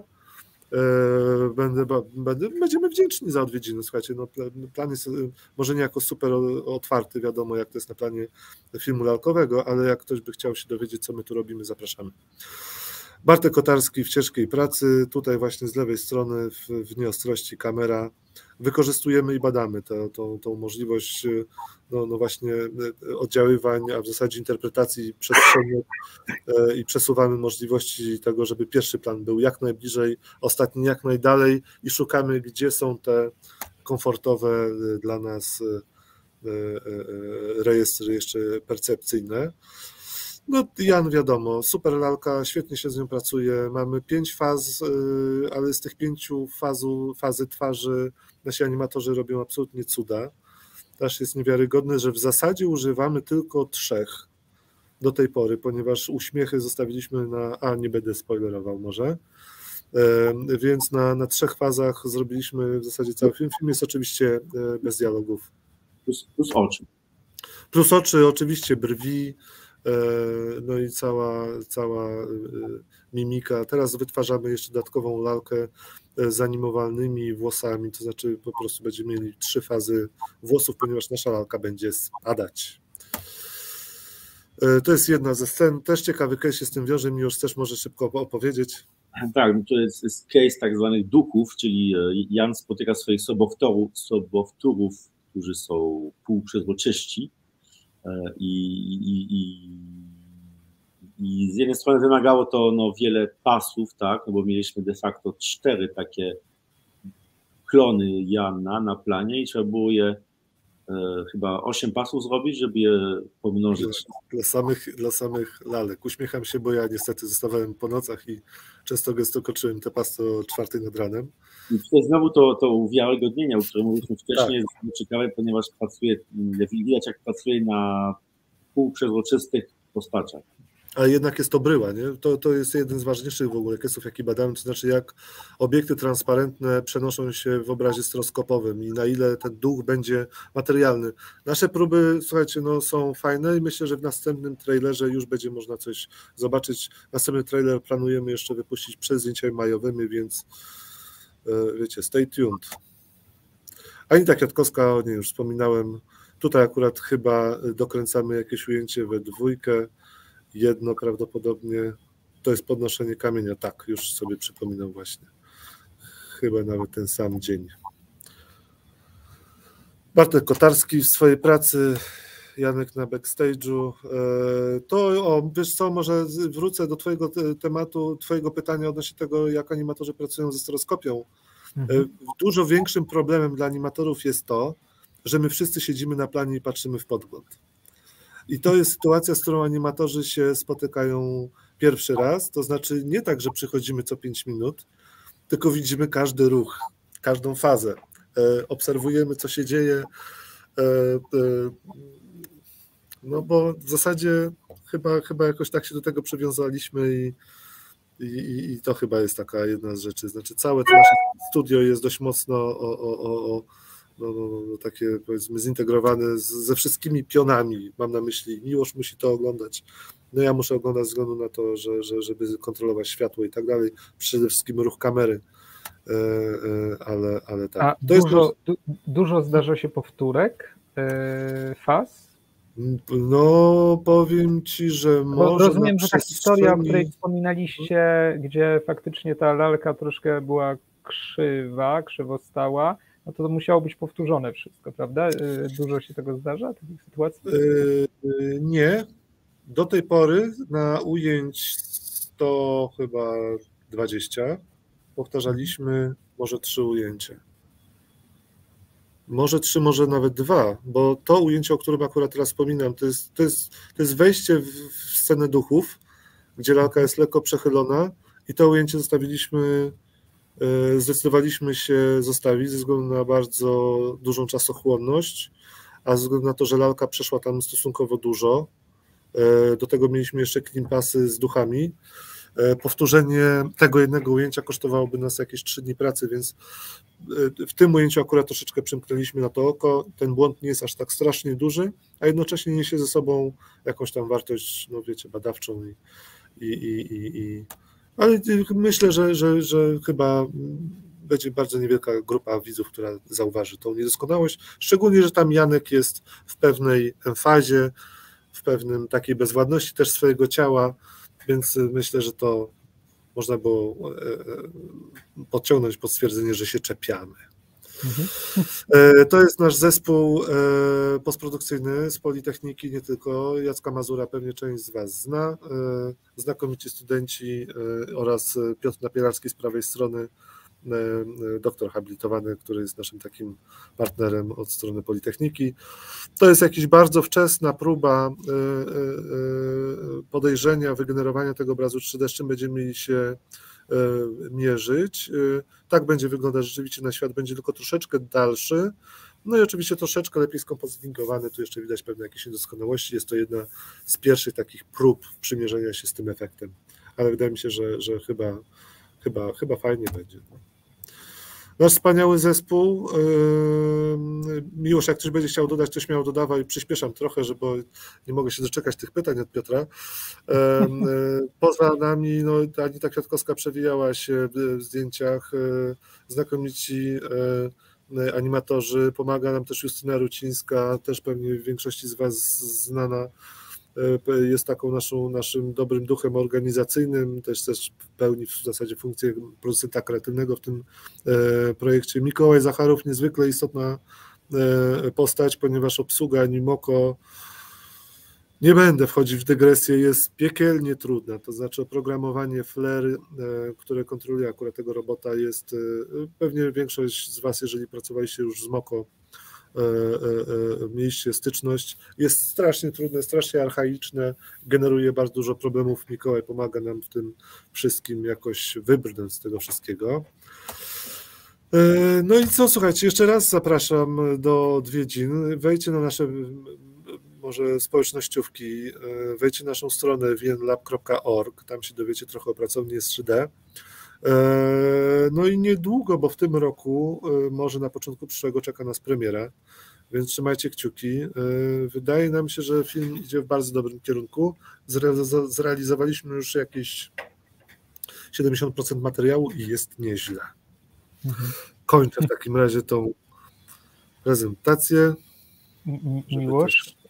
Będę, będę, będziemy wdzięczni za odwiedziny. Słuchajcie, no, plan jest może nie jako super otwarty, wiadomo jak to jest na planie filmu lalkowego, ale jak ktoś by chciał się dowiedzieć, co my tu robimy, zapraszamy. Bartek Kotarski w ciężkiej pracy, tutaj właśnie z lewej strony w, w nieostrości kamera. Wykorzystujemy i badamy tę, tą, tą możliwość no, no właśnie oddziaływań, a w zasadzie interpretacji przestrzennych i przesuwamy możliwości tego, żeby pierwszy plan był jak najbliżej, ostatni jak najdalej i szukamy, gdzie są te komfortowe dla nas rejestry jeszcze percepcyjne. No Jan wiadomo, super lalka, świetnie się z nią pracuje, mamy pięć faz, ale z tych pięciu fazu, fazy twarzy nasi animatorzy robią absolutnie cuda. Też jest niewiarygodne, że w zasadzie używamy tylko trzech do tej pory, ponieważ uśmiechy zostawiliśmy na, a nie będę spoilerował może, więc na, na trzech fazach zrobiliśmy w zasadzie cały film. Film jest oczywiście bez dialogów. Plus, plus oczy. Plus oczy, oczywiście brwi, no i cała, cała mimika. Teraz wytwarzamy jeszcze dodatkową lalkę z animowalnymi włosami, to znaczy po prostu będziemy mieli trzy fazy włosów, ponieważ nasza lalka będzie spadać. To jest jedna ze scen, też ciekawy case się z tym wiąże, mi już też może szybko opowiedzieć. Tak, to jest, jest case tak zwanych duchów, czyli Jan spotyka swoich sobowtórów, sobowtórów którzy są półprzezroczyści i, i, i, i z jednej strony wymagało to no, wiele pasów, tak, no bo mieliśmy de facto cztery takie klony Jana na planie i trzeba było je e, chyba osiem pasów zrobić, żeby je pomnożyć. Dla, dla, samych, dla samych lalek. Uśmiecham się, bo ja niestety zostawałem po nocach i często gęsto kończyłem te pasy o czwartej nad ranem. I tutaj znowu to, to uwiarygodnienie, o którym mówiliśmy wcześniej, tak. Jest ciekawe, ponieważ pracuje, widać jak pracuje na półprzezroczystych postaciach. Ale jednak jest to bryła, nie? To, to jest jeden z ważniejszych w ogóle case'ów, jaki badamy, to znaczy jak obiekty transparentne przenoszą się w obrazie stereoskopowym i na ile ten duch będzie materialny. Nasze próby, słuchajcie, no, są fajne i myślę, że w następnym trailerze już będzie można coś zobaczyć. Następny trailer planujemy jeszcze wypuścić przed zdjęciami majowymi, więc wiecie, stay tuned. Anita Kwiatkowska, o niej już wspominałem. Tutaj akurat chyba dokręcamy jakieś ujęcie we dwójkę. Jedno prawdopodobnie to jest podnoszenie kamienia. Tak, już sobie przypominam właśnie. Chyba nawet ten sam dzień. Bartek Kotarski w swojej pracy, Janek na backstage'u. To, o, wiesz co, może wrócę do twojego tematu, twojego pytania odnośnie tego, jak animatorzy pracują ze stereoskopią. Mhm. Dużo większym problemem dla animatorów jest to, że my wszyscy siedzimy na planie i patrzymy w podgląd. I to jest sytuacja, z którą animatorzy się spotykają pierwszy raz, to znaczy nie tak, że przychodzimy co pięć minut, tylko widzimy każdy ruch, każdą fazę, obserwujemy, co się dzieje No bo w zasadzie chyba, chyba jakoś tak się do tego przywiązaliśmy i, i, i to chyba jest taka jedna z rzeczy. Znaczy całe to nasze studio jest dość mocno o, o, o, no, no, no, takie powiedzmy zintegrowane z, ze wszystkimi pionami. Mam na myśli, Miłosz musi to oglądać. No ja muszę oglądać ze względu na to, że, że, żeby kontrolować światło i tak dalej. Przede wszystkim ruch kamery. Ale, ale tak. A to dużo, jest... du, dużo zdarza się powtórek yy, faz? No powiem ci, że może rozumiem, na że ta historia, o której przestrzeni... wspominaliście, gdzie faktycznie ta lalka troszkę była krzywa, krzywostała, no to, to musiało być powtórzone wszystko, prawda? Dużo się tego zdarza, takich sytuacji? Yy, nie. Do tej pory na ujęć sto chyba dwadzieścia powtarzaliśmy może trzy ujęcia. Może trzy, może nawet dwa, bo to ujęcie, o którym akurat teraz wspominam, to jest, to jest, to jest wejście w, w scenę duchów, gdzie lalka jest lekko przechylona i to ujęcie zostawiliśmy, zdecydowaliśmy się zostawić ze względu na bardzo dużą czasochłonność, a ze względu na to, że lalka przeszła tam stosunkowo dużo. Do tego mieliśmy jeszcze klimpasy z duchami. Powtórzenie tego jednego ujęcia kosztowałoby nas jakieś trzy dni pracy, więc w tym ujęciu akurat troszeczkę przymknęliśmy na to oko. Ten błąd nie jest aż tak strasznie duży, a jednocześnie niesie ze sobą jakąś tam wartość, no wiecie, badawczą. I, i, i, i, i... Ale myślę, że, że, że chyba będzie bardzo niewielka grupa widzów, która zauważy tą niedoskonałość, szczególnie, że tam Janek jest w pewnej emfazie, w pewnym takiej bezwładności też swojego ciała, więc myślę, że to można było podciągnąć pod stwierdzenie, że się czepiamy. Mhm. To jest nasz zespół postprodukcyjny z Politechniki, nie tylko. Jacka Mazura pewnie część z Was zna. Znakomici studenci oraz Piotr Napielarski z prawej strony, doktor habilitowany, który jest naszym takim partnerem od strony Politechniki. To jest jakaś bardzo wczesna próba podejrzenia, wygenerowania tego obrazu trzy D, z czym będziemy mieli się mierzyć. Tak będzie wyglądać rzeczywiście na świat, będzie tylko troszeczkę dalszy, no i oczywiście troszeczkę lepiej skompozytingowany, tu jeszcze widać pewne jakieś niedoskonałości, jest to jedna z pierwszych takich prób przymierzenia się z tym efektem, ale wydaje mi się, że, że chyba Chyba, chyba fajnie będzie. Nasz wspaniały zespół. Miłosz, jak ktoś będzie chciał dodać, to śmiało dodawaj. Przyspieszam trochę, żeby nie mogę się doczekać tych pytań od Piotra. Poza nami no, Anita Kwiatkowska przewijała się w zdjęciach. Znakomici animatorzy. Pomaga nam też Justyna Rucińska, też pewnie w większości z Was znana. Jest taką naszą, naszym dobrym duchem organizacyjnym, też też pełni w zasadzie funkcję producenta kreatywnego w tym projekcie. Mikołaj Zacharow, niezwykle istotna postać, ponieważ obsługa Animoco, nie będę wchodzić w dygresję, jest piekielnie trudna, to znaczy oprogramowanie Flare, które kontroluje akurat tego robota, jest pewnie większość z Was, jeżeli pracowaliście już z Moco, mieliście styczność, jest strasznie trudne, strasznie archaiczne, generuje bardzo dużo problemów. Mikołaj pomaga nam w tym wszystkim jakoś wybrnąć z tego wszystkiego. No i co, słuchajcie, jeszcze raz zapraszam do odwiedzin, wejdźcie na nasze może społecznościówki, wejdźcie na naszą stronę w n lab kropka org, tam się dowiecie trochę o pracowni S trzy D. No i niedługo, bo w tym roku, może na początku przyszłego czeka nas premiera, więc trzymajcie kciuki. Wydaje nam się, że film idzie w bardzo dobrym kierunku. Zrealizowaliśmy już jakieś siedemdziesiąt procent materiału i jest nieźle. Kończę w takim razie tą prezentację. Miłosz?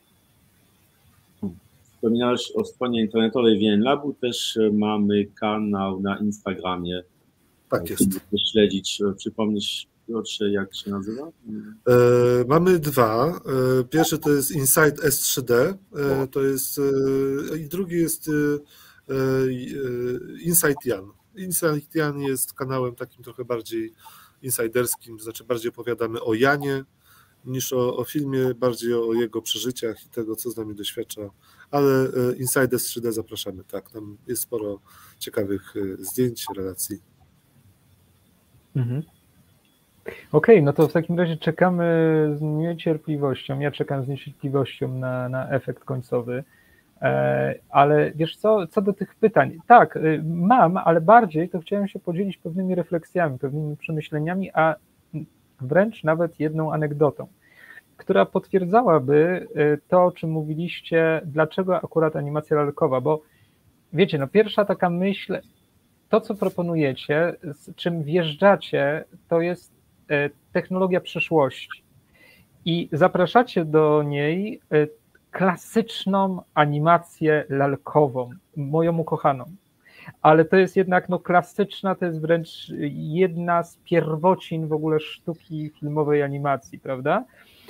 Wspominałeś o stronie internetowej W N Labu, też mamy kanał na Instagramie. Tak jest. Śledzić, przypomnisz, Piotrze, jak się nazywa? E, mamy dwa. E, pierwszy to jest Inside S trzy D, e, to jest e, i drugi jest e, e, Inside Jan. Inside Jan jest kanałem takim trochę bardziej insiderskim, to znaczy bardziej opowiadamy o Janie niż o, o filmie, bardziej o jego przeżyciach i tego, co z nami doświadcza, ale Inside S trzy D zapraszamy, tak, tam jest sporo ciekawych zdjęć, relacji. Mhm. Okej, no to w takim razie czekamy z niecierpliwością, ja czekam z niecierpliwością na, na efekt końcowy, e, ale wiesz co, co do tych pytań, tak, mam, ale bardziej to chciałem się podzielić pewnymi refleksjami, pewnymi przemyśleniami, a wręcz nawet jedną anegdotą, która potwierdzałaby to, o czym mówiliście, dlaczego akurat animacja lalkowa, bo wiecie, no pierwsza taka myśl, to co proponujecie, z czym wjeżdżacie, to jest technologia przyszłości i zapraszacie do niej klasyczną animację lalkową, moją ukochaną, ale to jest jednak no klasyczna, to jest wręcz jedna z pierwocin w ogóle sztuki filmowej animacji, prawda?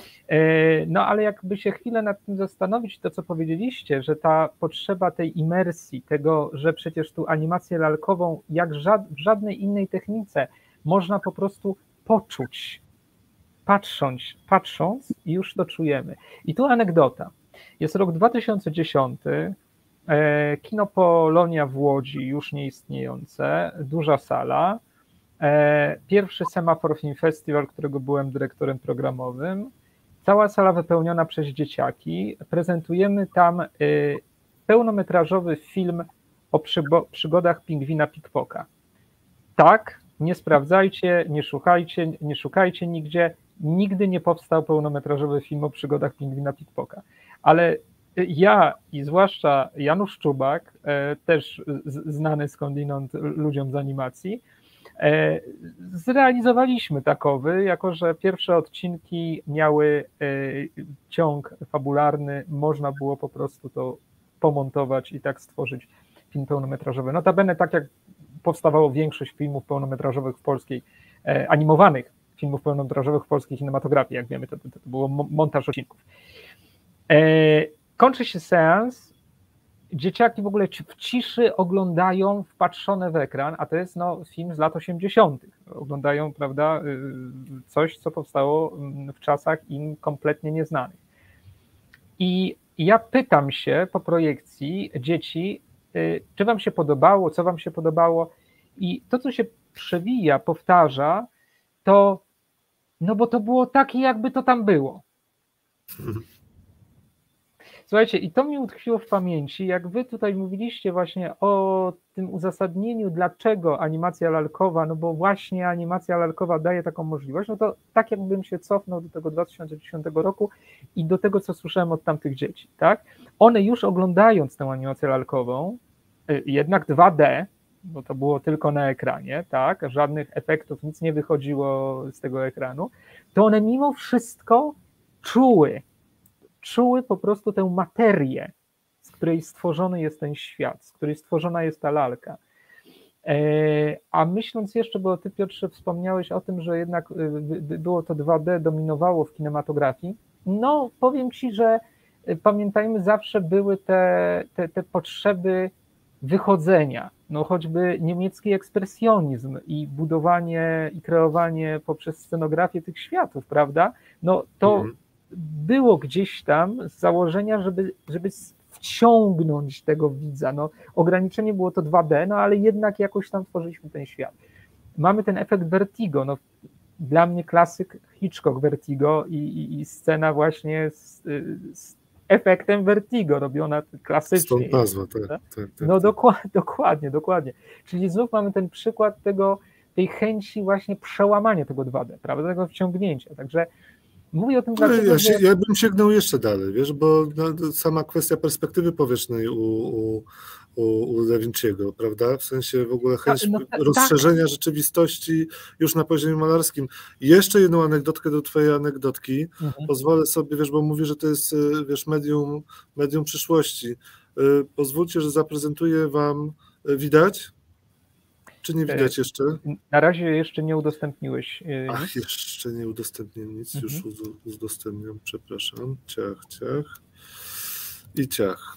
No ale jakby się chwilę nad tym zastanowić, to co powiedzieliście, że ta potrzeba tej imersji, tego, że przecież tu animację lalkową, jak w żadnej innej technice, można po prostu poczuć, patrząc, patrząc i już to czujemy. I tu anegdota. Jest rok dwa tysiące dziesiąty, Kino Polonia w Łodzi, już nieistniejące, duża sala, pierwszy Semafor Film Festival, którego byłem dyrektorem programowym, cała sala wypełniona przez dzieciaki, prezentujemy tam pełnometrażowy film o przygodach pingwina Pickpocka. Tak, nie sprawdzajcie, nie szukajcie, nie szukajcie nigdzie, nigdy nie powstał pełnometrażowy film o przygodach pingwina Pickpocka, ale ja i zwłaszcza Janusz Czubak, też znany skądinąd ludziom z animacji, zrealizowaliśmy takowy, jako że pierwsze odcinki miały ciąg fabularny, można było po prostu to pomontować i tak stworzyć film pełnometrażowy. Notabene tak jak powstawało większość filmów pełnometrażowych w polskiej, animowanych filmów pełnometrażowych w polskiej kinematografii, jak wiemy, to, to, to było montaż odcinków. Kończy się seans, dzieciaki w ogóle w ciszy oglądają wpatrzone w ekran, a to jest no, film z lat osiemdziesiątych. Oglądają, prawda, coś, co powstało w czasach im kompletnie nieznanych. I ja pytam się po projekcji dzieci, czy wam się podobało, co wam się podobało, i to, co się przewija, powtarza, to no bo to było takie, jakby to tam było. Słuchajcie, i to mi utkwiło w pamięci, jak wy tutaj mówiliście właśnie o tym uzasadnieniu, dlaczego animacja lalkowa, no bo właśnie animacja lalkowa daje taką możliwość, no to tak jakbym się cofnął do tego dwa tysiące dziesiątego roku i do tego, co słyszałem od tamtych dzieci, tak? One już oglądając tę animację lalkową, jednak dwa D, bo to było tylko na ekranie, tak? Żadnych efektów, nic nie wychodziło z tego ekranu, to one mimo wszystko czuły, czuły po prostu tę materię, z której stworzony jest ten świat, z której stworzona jest ta lalka. A myśląc jeszcze, bo ty, Piotrze, wspomniałeś o tym, że jednak było to dwa D, dominowało w kinematografii, no powiem ci, że pamiętajmy, zawsze były te, te, te potrzeby wychodzenia, no choćby niemiecki ekspresjonizm i budowanie i kreowanie poprzez scenografię tych światów, prawda? No to mhm. było gdzieś tam z założenia, żeby, żeby wciągnąć tego widza. No, ograniczenie było to dwa D, no ale jednak jakoś tam tworzyliśmy ten świat. Mamy ten efekt Vertigo, no, dla mnie klasyk Hitchcock Vertigo i, i, i scena właśnie z, z efektem Vertigo, robiona klasycznie. Stąd nazwa, tak, tak, tak. No tak. dokładnie, dokładnie, dokładnie. Czyli znów mamy ten przykład tego, tej chęci właśnie przełamania tego dwa D, prawda, tego wciągnięcia. Także mówię o tym, dlaczego, ja, się, że... ja bym sięgnął jeszcze dalej, wiesz, bo no, sama kwestia perspektywy powietrznej u, u, u Da Vinciego, prawda? W sensie w ogóle chęć no, no, rozszerzenia tak. rzeczywistości już na poziomie malarskim. I jeszcze jedną anegdotkę do twojej anegdotki. Mhm. Pozwolę sobie, wiesz, bo mówię, że to jest, wiesz, medium, medium przyszłości. Pozwólcie, że zaprezentuję wam, widać? Czy nie widać jeszcze? Na razie jeszcze nie udostępniłeś. Ach, nic? Jeszcze nie udostępniłem nic, mhm. już udostępniam, przepraszam. Ciach, ciach i ciach.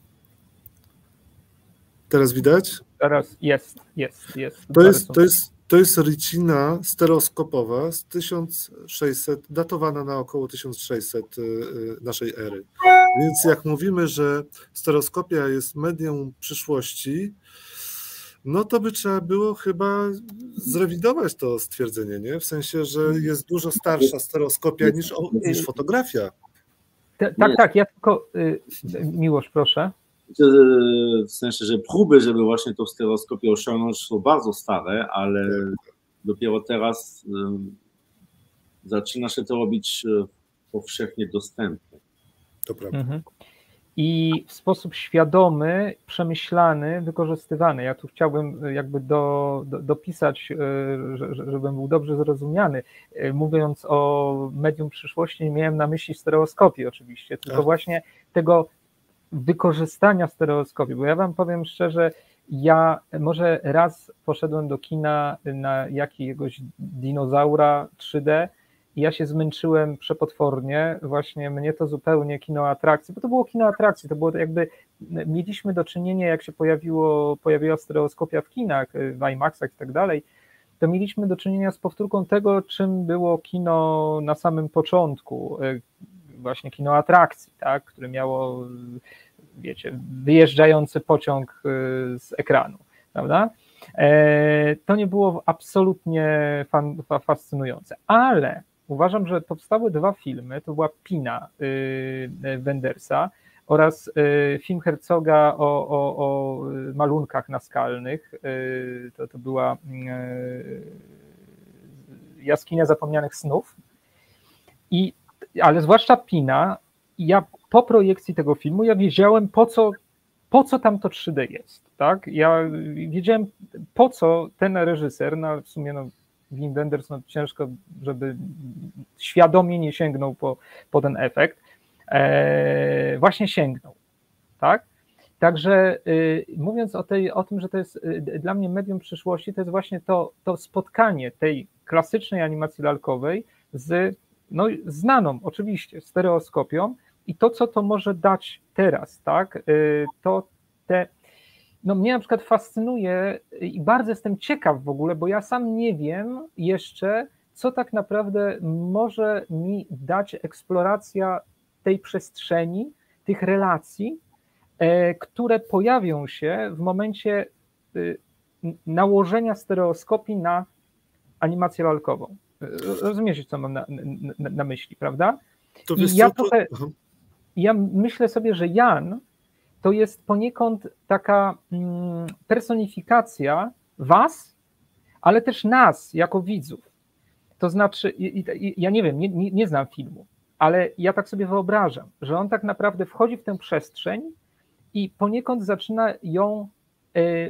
Teraz widać? Teraz jest, jest, jest. To jest, to jest, to jest Ricina stereoskopowa z tysiąc sześćset, datowana na około tysiąc sześćset naszej ery. Więc jak mówimy, że stereoskopia jest medium przyszłości, no to by trzeba było chyba zrewidować to stwierdzenie, nie? W sensie, że jest dużo starsza stereoskopia niż, niż fotografia. Tak, tak, ja tylko... Miłosz, proszę. W sensie, że próby, żeby właśnie tą stereoskopię osiągnąć, są bardzo stare, ale dopiero teraz zaczyna się to robić powszechnie dostępne. To prawda. Mhm. I w sposób świadomy, przemyślany, wykorzystywany. Ja tu chciałbym jakby do, do, dopisać, żebym był dobrze zrozumiany. Mówiąc o medium przyszłości, nie miałem na myśli stereoskopii oczywiście, tylko właśnie tego wykorzystania stereoskopii, bo ja wam powiem szczerze, ja może raz poszedłem do kina na jakiegoś dinozaura trzy D i ja się zmęczyłem przepotwornie, właśnie mnie to zupełnie kino atrakcji, bo to było kino atrakcji, to było jakby, mieliśmy do czynienia, jak się pojawiło, pojawiła stereoskopia w kinach, w IMAXach i tak dalej, to mieliśmy do czynienia z powtórką tego, czym było kino na samym początku, właśnie kino atrakcji, tak, które miało, wiecie, wyjeżdżający pociąg z ekranu, prawda? To nie było absolutnie fan, fascynujące, ale uważam, że powstały dwa filmy, to była Pina Wendersa oraz film Herzoga o, o, o malunkach naskalnych, to, to była Jaskinia Zapomnianych Snów, i, ale zwłaszcza Pina, ja po projekcji tego filmu, ja wiedziałem po co, po co tam to trzy D jest, tak? Ja wiedziałem po co ten reżyser, no w sumie no Wim Wenders, no ciężko, żeby świadomie nie sięgnął po, po ten efekt, e, właśnie sięgnął, tak? Także y, mówiąc o, tej, o tym, że to jest y, dla mnie medium przyszłości, to jest właśnie to, to spotkanie tej klasycznej animacji lalkowej z no, znaną oczywiście stereoskopią i to, co to może dać teraz, tak? Y, to te No mnie na przykład fascynuje i bardzo jestem ciekaw w ogóle, bo ja sam nie wiem jeszcze, co tak naprawdę może mi dać eksploracja tej przestrzeni, tych relacji, które pojawią się w momencie nałożenia stereoskopii na animację lalkową. Rozumiecie, co mam na, na, na myśli, prawda? To I ja, trochę, ja myślę sobie, że Jan to jest poniekąd taka personifikacja was, ale też nas jako widzów. To znaczy, ja nie wiem, nie, nie, nie znam filmu, ale ja tak sobie wyobrażam, że on tak naprawdę wchodzi w tę przestrzeń i poniekąd zaczyna ją y,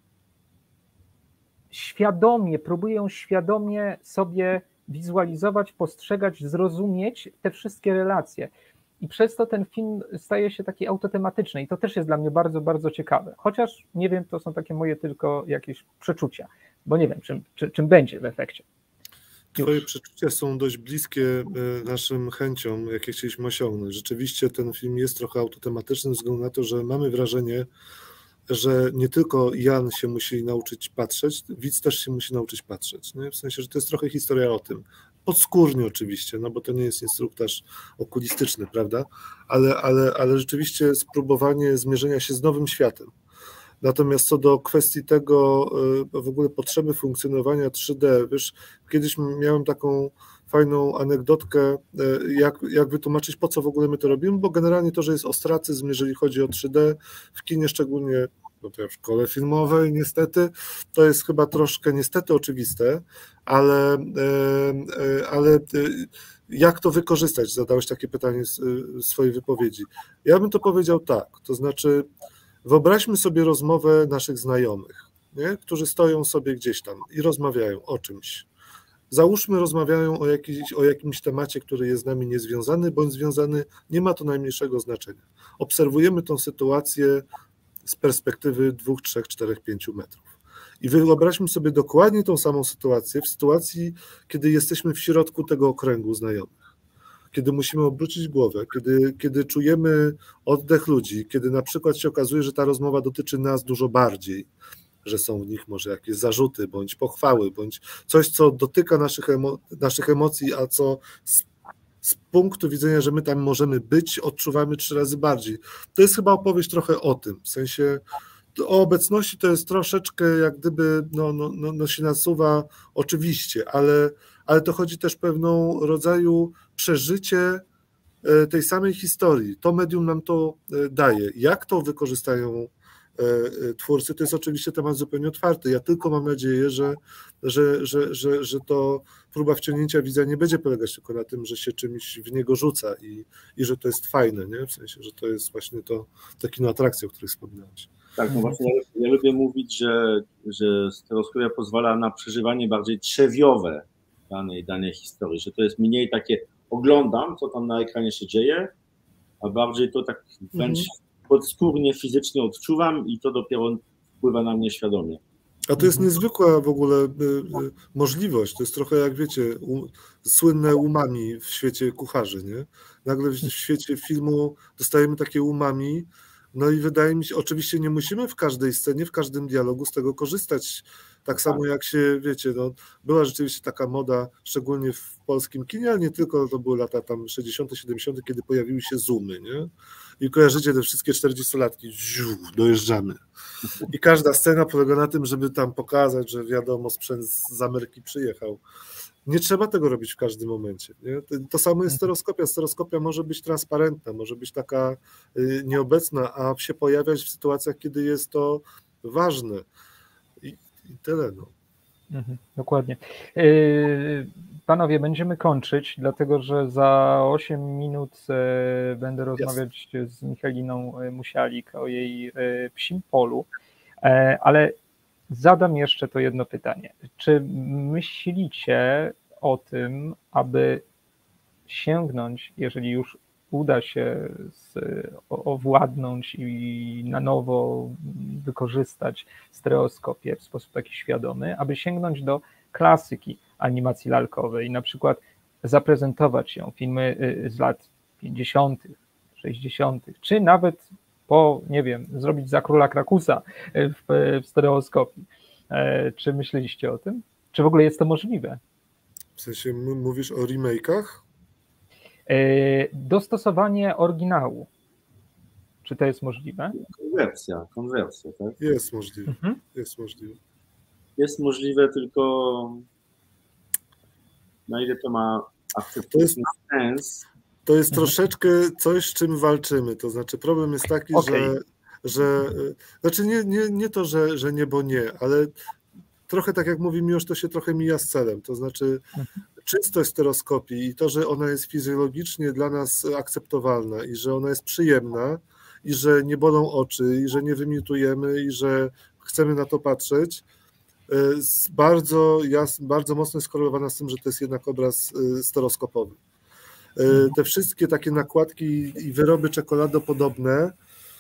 świadomie, próbuje ją świadomie sobie wizualizować, postrzegać, zrozumieć te wszystkie relacje. I przez to ten film staje się taki autotematyczny i to też jest dla mnie bardzo, bardzo ciekawe. Chociaż nie wiem, to są takie moje tylko jakieś przeczucia, bo nie wiem, czym, czy, czym będzie w efekcie. Twoje Już. przeczucia są dość bliskie naszym chęciom, jakie chcieliśmy osiągnąć. Rzeczywiście ten film jest trochę autotematyczny, ze względu na to, że mamy wrażenie, że nie tylko Jan się musi nauczyć patrzeć, widz też się musi nauczyć patrzeć. Nie? W sensie, że to jest trochę historia o tym. Podskórnie oczywiście, no bo to nie jest instruktaż okulistyczny, prawda? Ale, ale, ale rzeczywiście spróbowanie zmierzenia się z nowym światem. Natomiast co do kwestii tego, w ogóle potrzeby funkcjonowania trzy D, wiesz, kiedyś miałem taką fajną anegdotkę, jak, jak wytłumaczyć, po co w ogóle my to robimy, bo generalnie to, że jest ostracyzm, jeżeli chodzi o trzy D, w kinie szczególnie, no to ja w szkole filmowej niestety, to jest chyba troszkę niestety oczywiste, ale, ale jak to wykorzystać? Zadałeś takie pytanie w swojej wypowiedzi. Ja bym to powiedział tak, to znaczy wyobraźmy sobie rozmowę naszych znajomych, nie? Którzy stoją sobie gdzieś tam i rozmawiają o czymś. Załóżmy, rozmawiają o, jakiś, o jakimś temacie, który jest z nami niezwiązany, bądź związany, nie ma to najmniejszego znaczenia. Obserwujemy tą sytuację z perspektywy dwóch, trzech, czterech, pięciu metrów. I wyobraźmy sobie dokładnie tą samą sytuację w sytuacji, kiedy jesteśmy w środku tego okręgu znajomych. Kiedy musimy obrócić głowę, kiedy, kiedy czujemy oddech ludzi, kiedy na przykład się okazuje, że ta rozmowa dotyczy nas dużo bardziej, że są w nich może jakieś zarzuty, bądź pochwały, bądź coś, co dotyka naszych, emo naszych emocji, a co z, z punktu widzenia, że my tam możemy być, odczuwamy trzy razy bardziej. To jest chyba opowieść trochę o tym, w sensie o obecności to jest troszeczkę jak gdyby no, no, no, no się nasuwa oczywiście, ale, ale to chodzi też pewną rodzaju przeżycie tej samej historii. To medium nam to daje. Jak to wykorzystają twórcy, to jest oczywiście temat zupełnie otwarty. Ja tylko mam nadzieję, że, że, że, że, że to próba wciągnięcia widza nie będzie polegać tylko na tym, że się czymś w niego rzuca i, i że to jest fajne, nie? W sensie, że to jest właśnie to, to kino atrakcja, o której wspominałeś. Tak, no właśnie ja, ja lubię mówić, że, że stereoskopia pozwala na przeżywanie bardziej trzewiowe danej, danej historii, że to jest mniej takie oglądam, co tam na ekranie się dzieje, a bardziej to tak wręcz mhm. podskórnie, fizycznie odczuwam i to dopiero wpływa na mnie świadomie. A to jest niezwykła w ogóle y, y, możliwość. To jest trochę jak wiecie, u, słynne umami w świecie kucharzy, nie? Nagle w, w świecie filmu dostajemy takie umami, no i wydaje mi się, oczywiście nie musimy w każdej scenie, w każdym dialogu z tego korzystać. Tak samo jak się, wiecie, no, była rzeczywiście taka moda, szczególnie w polskim kinie, ale nie tylko, to były lata tam sześćdziesiąte, siedemdziesiąte, kiedy pojawiły się zoomy, nie? I kojarzycie te wszystkie czterdziestolatki, ziu, dojeżdżamy. I każda scena polega na tym, żeby tam pokazać, że wiadomo, sprzęt z Ameryki przyjechał. Nie trzeba tego robić w każdym momencie. Nie? To samo jest stereoskopia. Stereoskopia może być transparentna, może być taka nieobecna, a się pojawiać w sytuacjach, kiedy jest to ważne. I, i tyle. No. Mhm, dokładnie. Panowie, będziemy kończyć, dlatego że za osiem minut będę rozmawiać yes. z Michaliną Musialik o jej Psim Polu, ale zadam jeszcze to jedno pytanie. Czy myślicie o tym, aby sięgnąć, jeżeli już uda się z, owładnąć i na nowo wykorzystać stereoskopię w sposób taki świadomy, aby sięgnąć do klasyki animacji lalkowej i na przykład zaprezentować ją, filmy z lat pięćdziesiątych, sześćdziesiątych, czy nawet po, nie wiem, zrobić Za Króla Krakusa w, w stereoskopii. Czy myśleliście o tym? Czy w ogóle jest to możliwe? W sensie mówisz o remake'ach? Dostosowanie oryginału. Czy to jest możliwe? Konwersja, konwersja, tak? Jest możliwe, mhm. jest możliwe. Jest możliwe, tylko na ile to ma to jest, sens. To jest mhm. troszeczkę coś, z czym walczymy. To znaczy problem jest taki, okay. że, że znaczy nie, nie, nie to, że, że nie, bo nie, ale trochę tak jak mówi Miłosz, to się trochę mija z celem. To znaczy mhm. czystość stereoskopii i to, że ona jest fizjologicznie dla nas akceptowalna i że ona jest przyjemna i że nie bolą oczy i że nie wymiotujemy i że chcemy na to patrzeć, bardzo, jasno, bardzo mocno skorelowana z tym, że to jest jednak obraz stereoskopowy. Te wszystkie takie nakładki i wyroby czekoladopodobne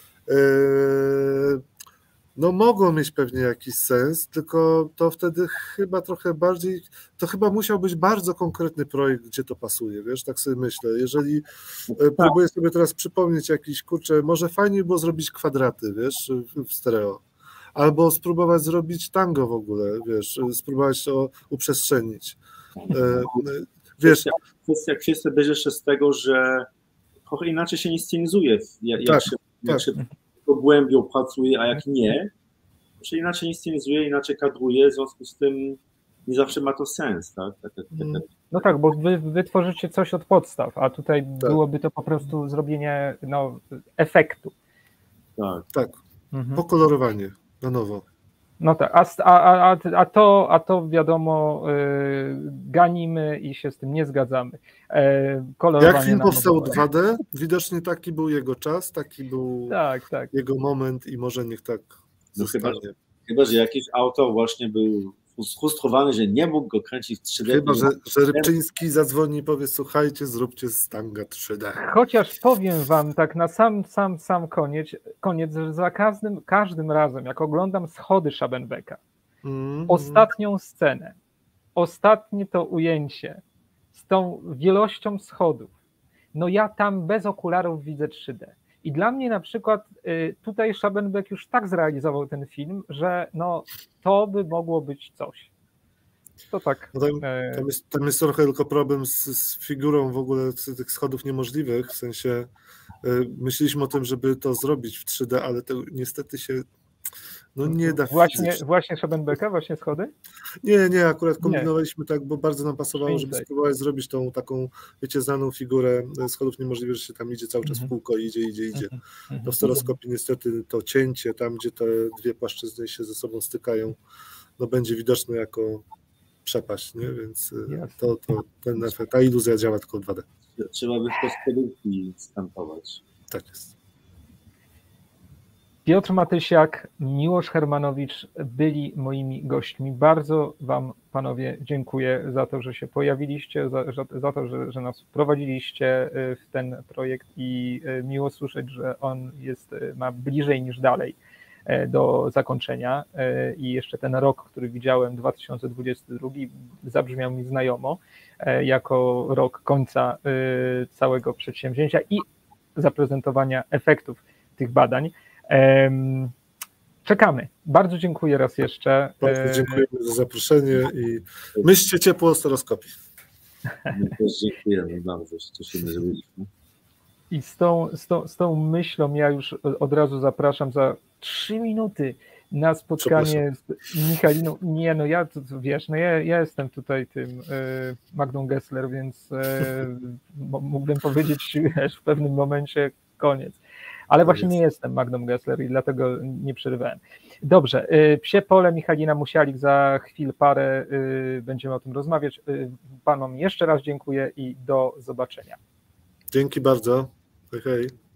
no mogą mieć pewnie jakiś sens, tylko to wtedy chyba trochę bardziej, to chyba musiał być bardzo konkretny projekt, gdzie to pasuje, wiesz, tak sobie myślę. Jeżeli tak. próbuję sobie teraz przypomnieć jakiś, kurczę, może fajnie było zrobić kwadraty, wiesz, w stereo. Albo spróbować zrobić tango w ogóle, wiesz, spróbować to uprzestrzenić. Wiesz, kwestia, kwestia bierze się z tego, że trochę inaczej się nie scjenizuje, jak, tak, się, tak. jak się to głębią pracuje, a jak nie, to się inaczej nie scjenizuje, inaczej kadruje, w związku z tym nie zawsze ma to sens, tak? tak, tak, tak. No tak, bo wy, wy tworzycie coś od podstaw, a tutaj tak. byłoby to po prostu zrobienie no, efektu. Tak, tak. Mhm. Pokolorowanie na nowo. No tak, a, a, a, a, to, a to wiadomo, yy, ganimy i się z tym nie zgadzamy. Yy, Jak film powstał dwa D, widocznie taki był jego czas, taki był tak, tak. jego moment i może niech tak no zostanie. Chyba, chyba, że jakiś autor właśnie był sfrustrowany, że nie mógł go kręcić w trzy D. Chyba, że, że Rybczyński zadzwoni i powie, słuchajcie, zróbcie z Tanga trzy D. Chociaż powiem wam tak na sam, sam, sam koniec, koniec, że za każdym, każdym razem, jak oglądam Schody Schabenbecka, mm-hmm. ostatnią scenę, ostatnie to ujęcie z tą wielością schodów, no ja tam bez okularów widzę trzy D. I dla mnie na przykład tutaj Schabenbeck już tak zrealizował ten film, że no to by mogło być coś. To tak. No tam, tam, jest, tam jest trochę tylko problem z, z figurą w ogóle tych schodów niemożliwych, w sensie myśleliśmy o tym, żeby to zrobić w trzy D, ale to niestety się No nie da Właśnie, właśnie Schabenbecka, właśnie schody? Nie, nie, akurat kombinowaliśmy nie. tak, bo bardzo nam pasowało, żeby Inside. spróbować zrobić tą taką, wiecie, znaną figurę schodów niemożliwe, że się tam idzie cały czas w kółko, idzie, idzie, idzie. To w stereoskopii niestety to cięcie, tam gdzie te dwie płaszczyzny się ze sobą stykają, no będzie widoczne jako przepaść, nie? Więc to, to ten efekt, ta iluzja działa tylko w dwa D. Trzeba by te schodówki stampować. Tak jest. Piotr Matysiak, Miłosz Hermanowicz byli moimi gośćmi. Bardzo wam, panowie, dziękuję za to, że się pojawiliście, za, za to, że, że nas wprowadziliście w ten projekt i miło słyszeć, że on jest, ma bliżej niż dalej do zakończenia i jeszcze ten rok, który widziałem, dwa tysiące dwudziesty drugi, zabrzmiał mi znajomo jako rok końca całego przedsięwzięcia i zaprezentowania efektów tych badań. Czekamy. Bardzo dziękuję raz jeszcze. Bardzo dziękujemy za zaproszenie i myślcie ciepło o stereoskopii. My też dziękujemy bardzo, się cieszymy, że byliśmy. I z tą, z, tą, z tą myślą ja już od razu zapraszam za trzy minuty na spotkanie z Michaliną. Nie, no ja, to, wiesz, no ja, ja jestem tutaj tym y, Magdą Gessler, więc y, mógłbym powiedzieć wiesz, w pewnym momencie koniec. Ale właśnie nie jestem Magdą Gessler i dlatego nie przerywałem. Dobrze, Psie Pole, Michalina Musialik, za chwilę parę będziemy o tym rozmawiać. Panom jeszcze raz dziękuję i do zobaczenia. Dzięki bardzo. Hej, hej.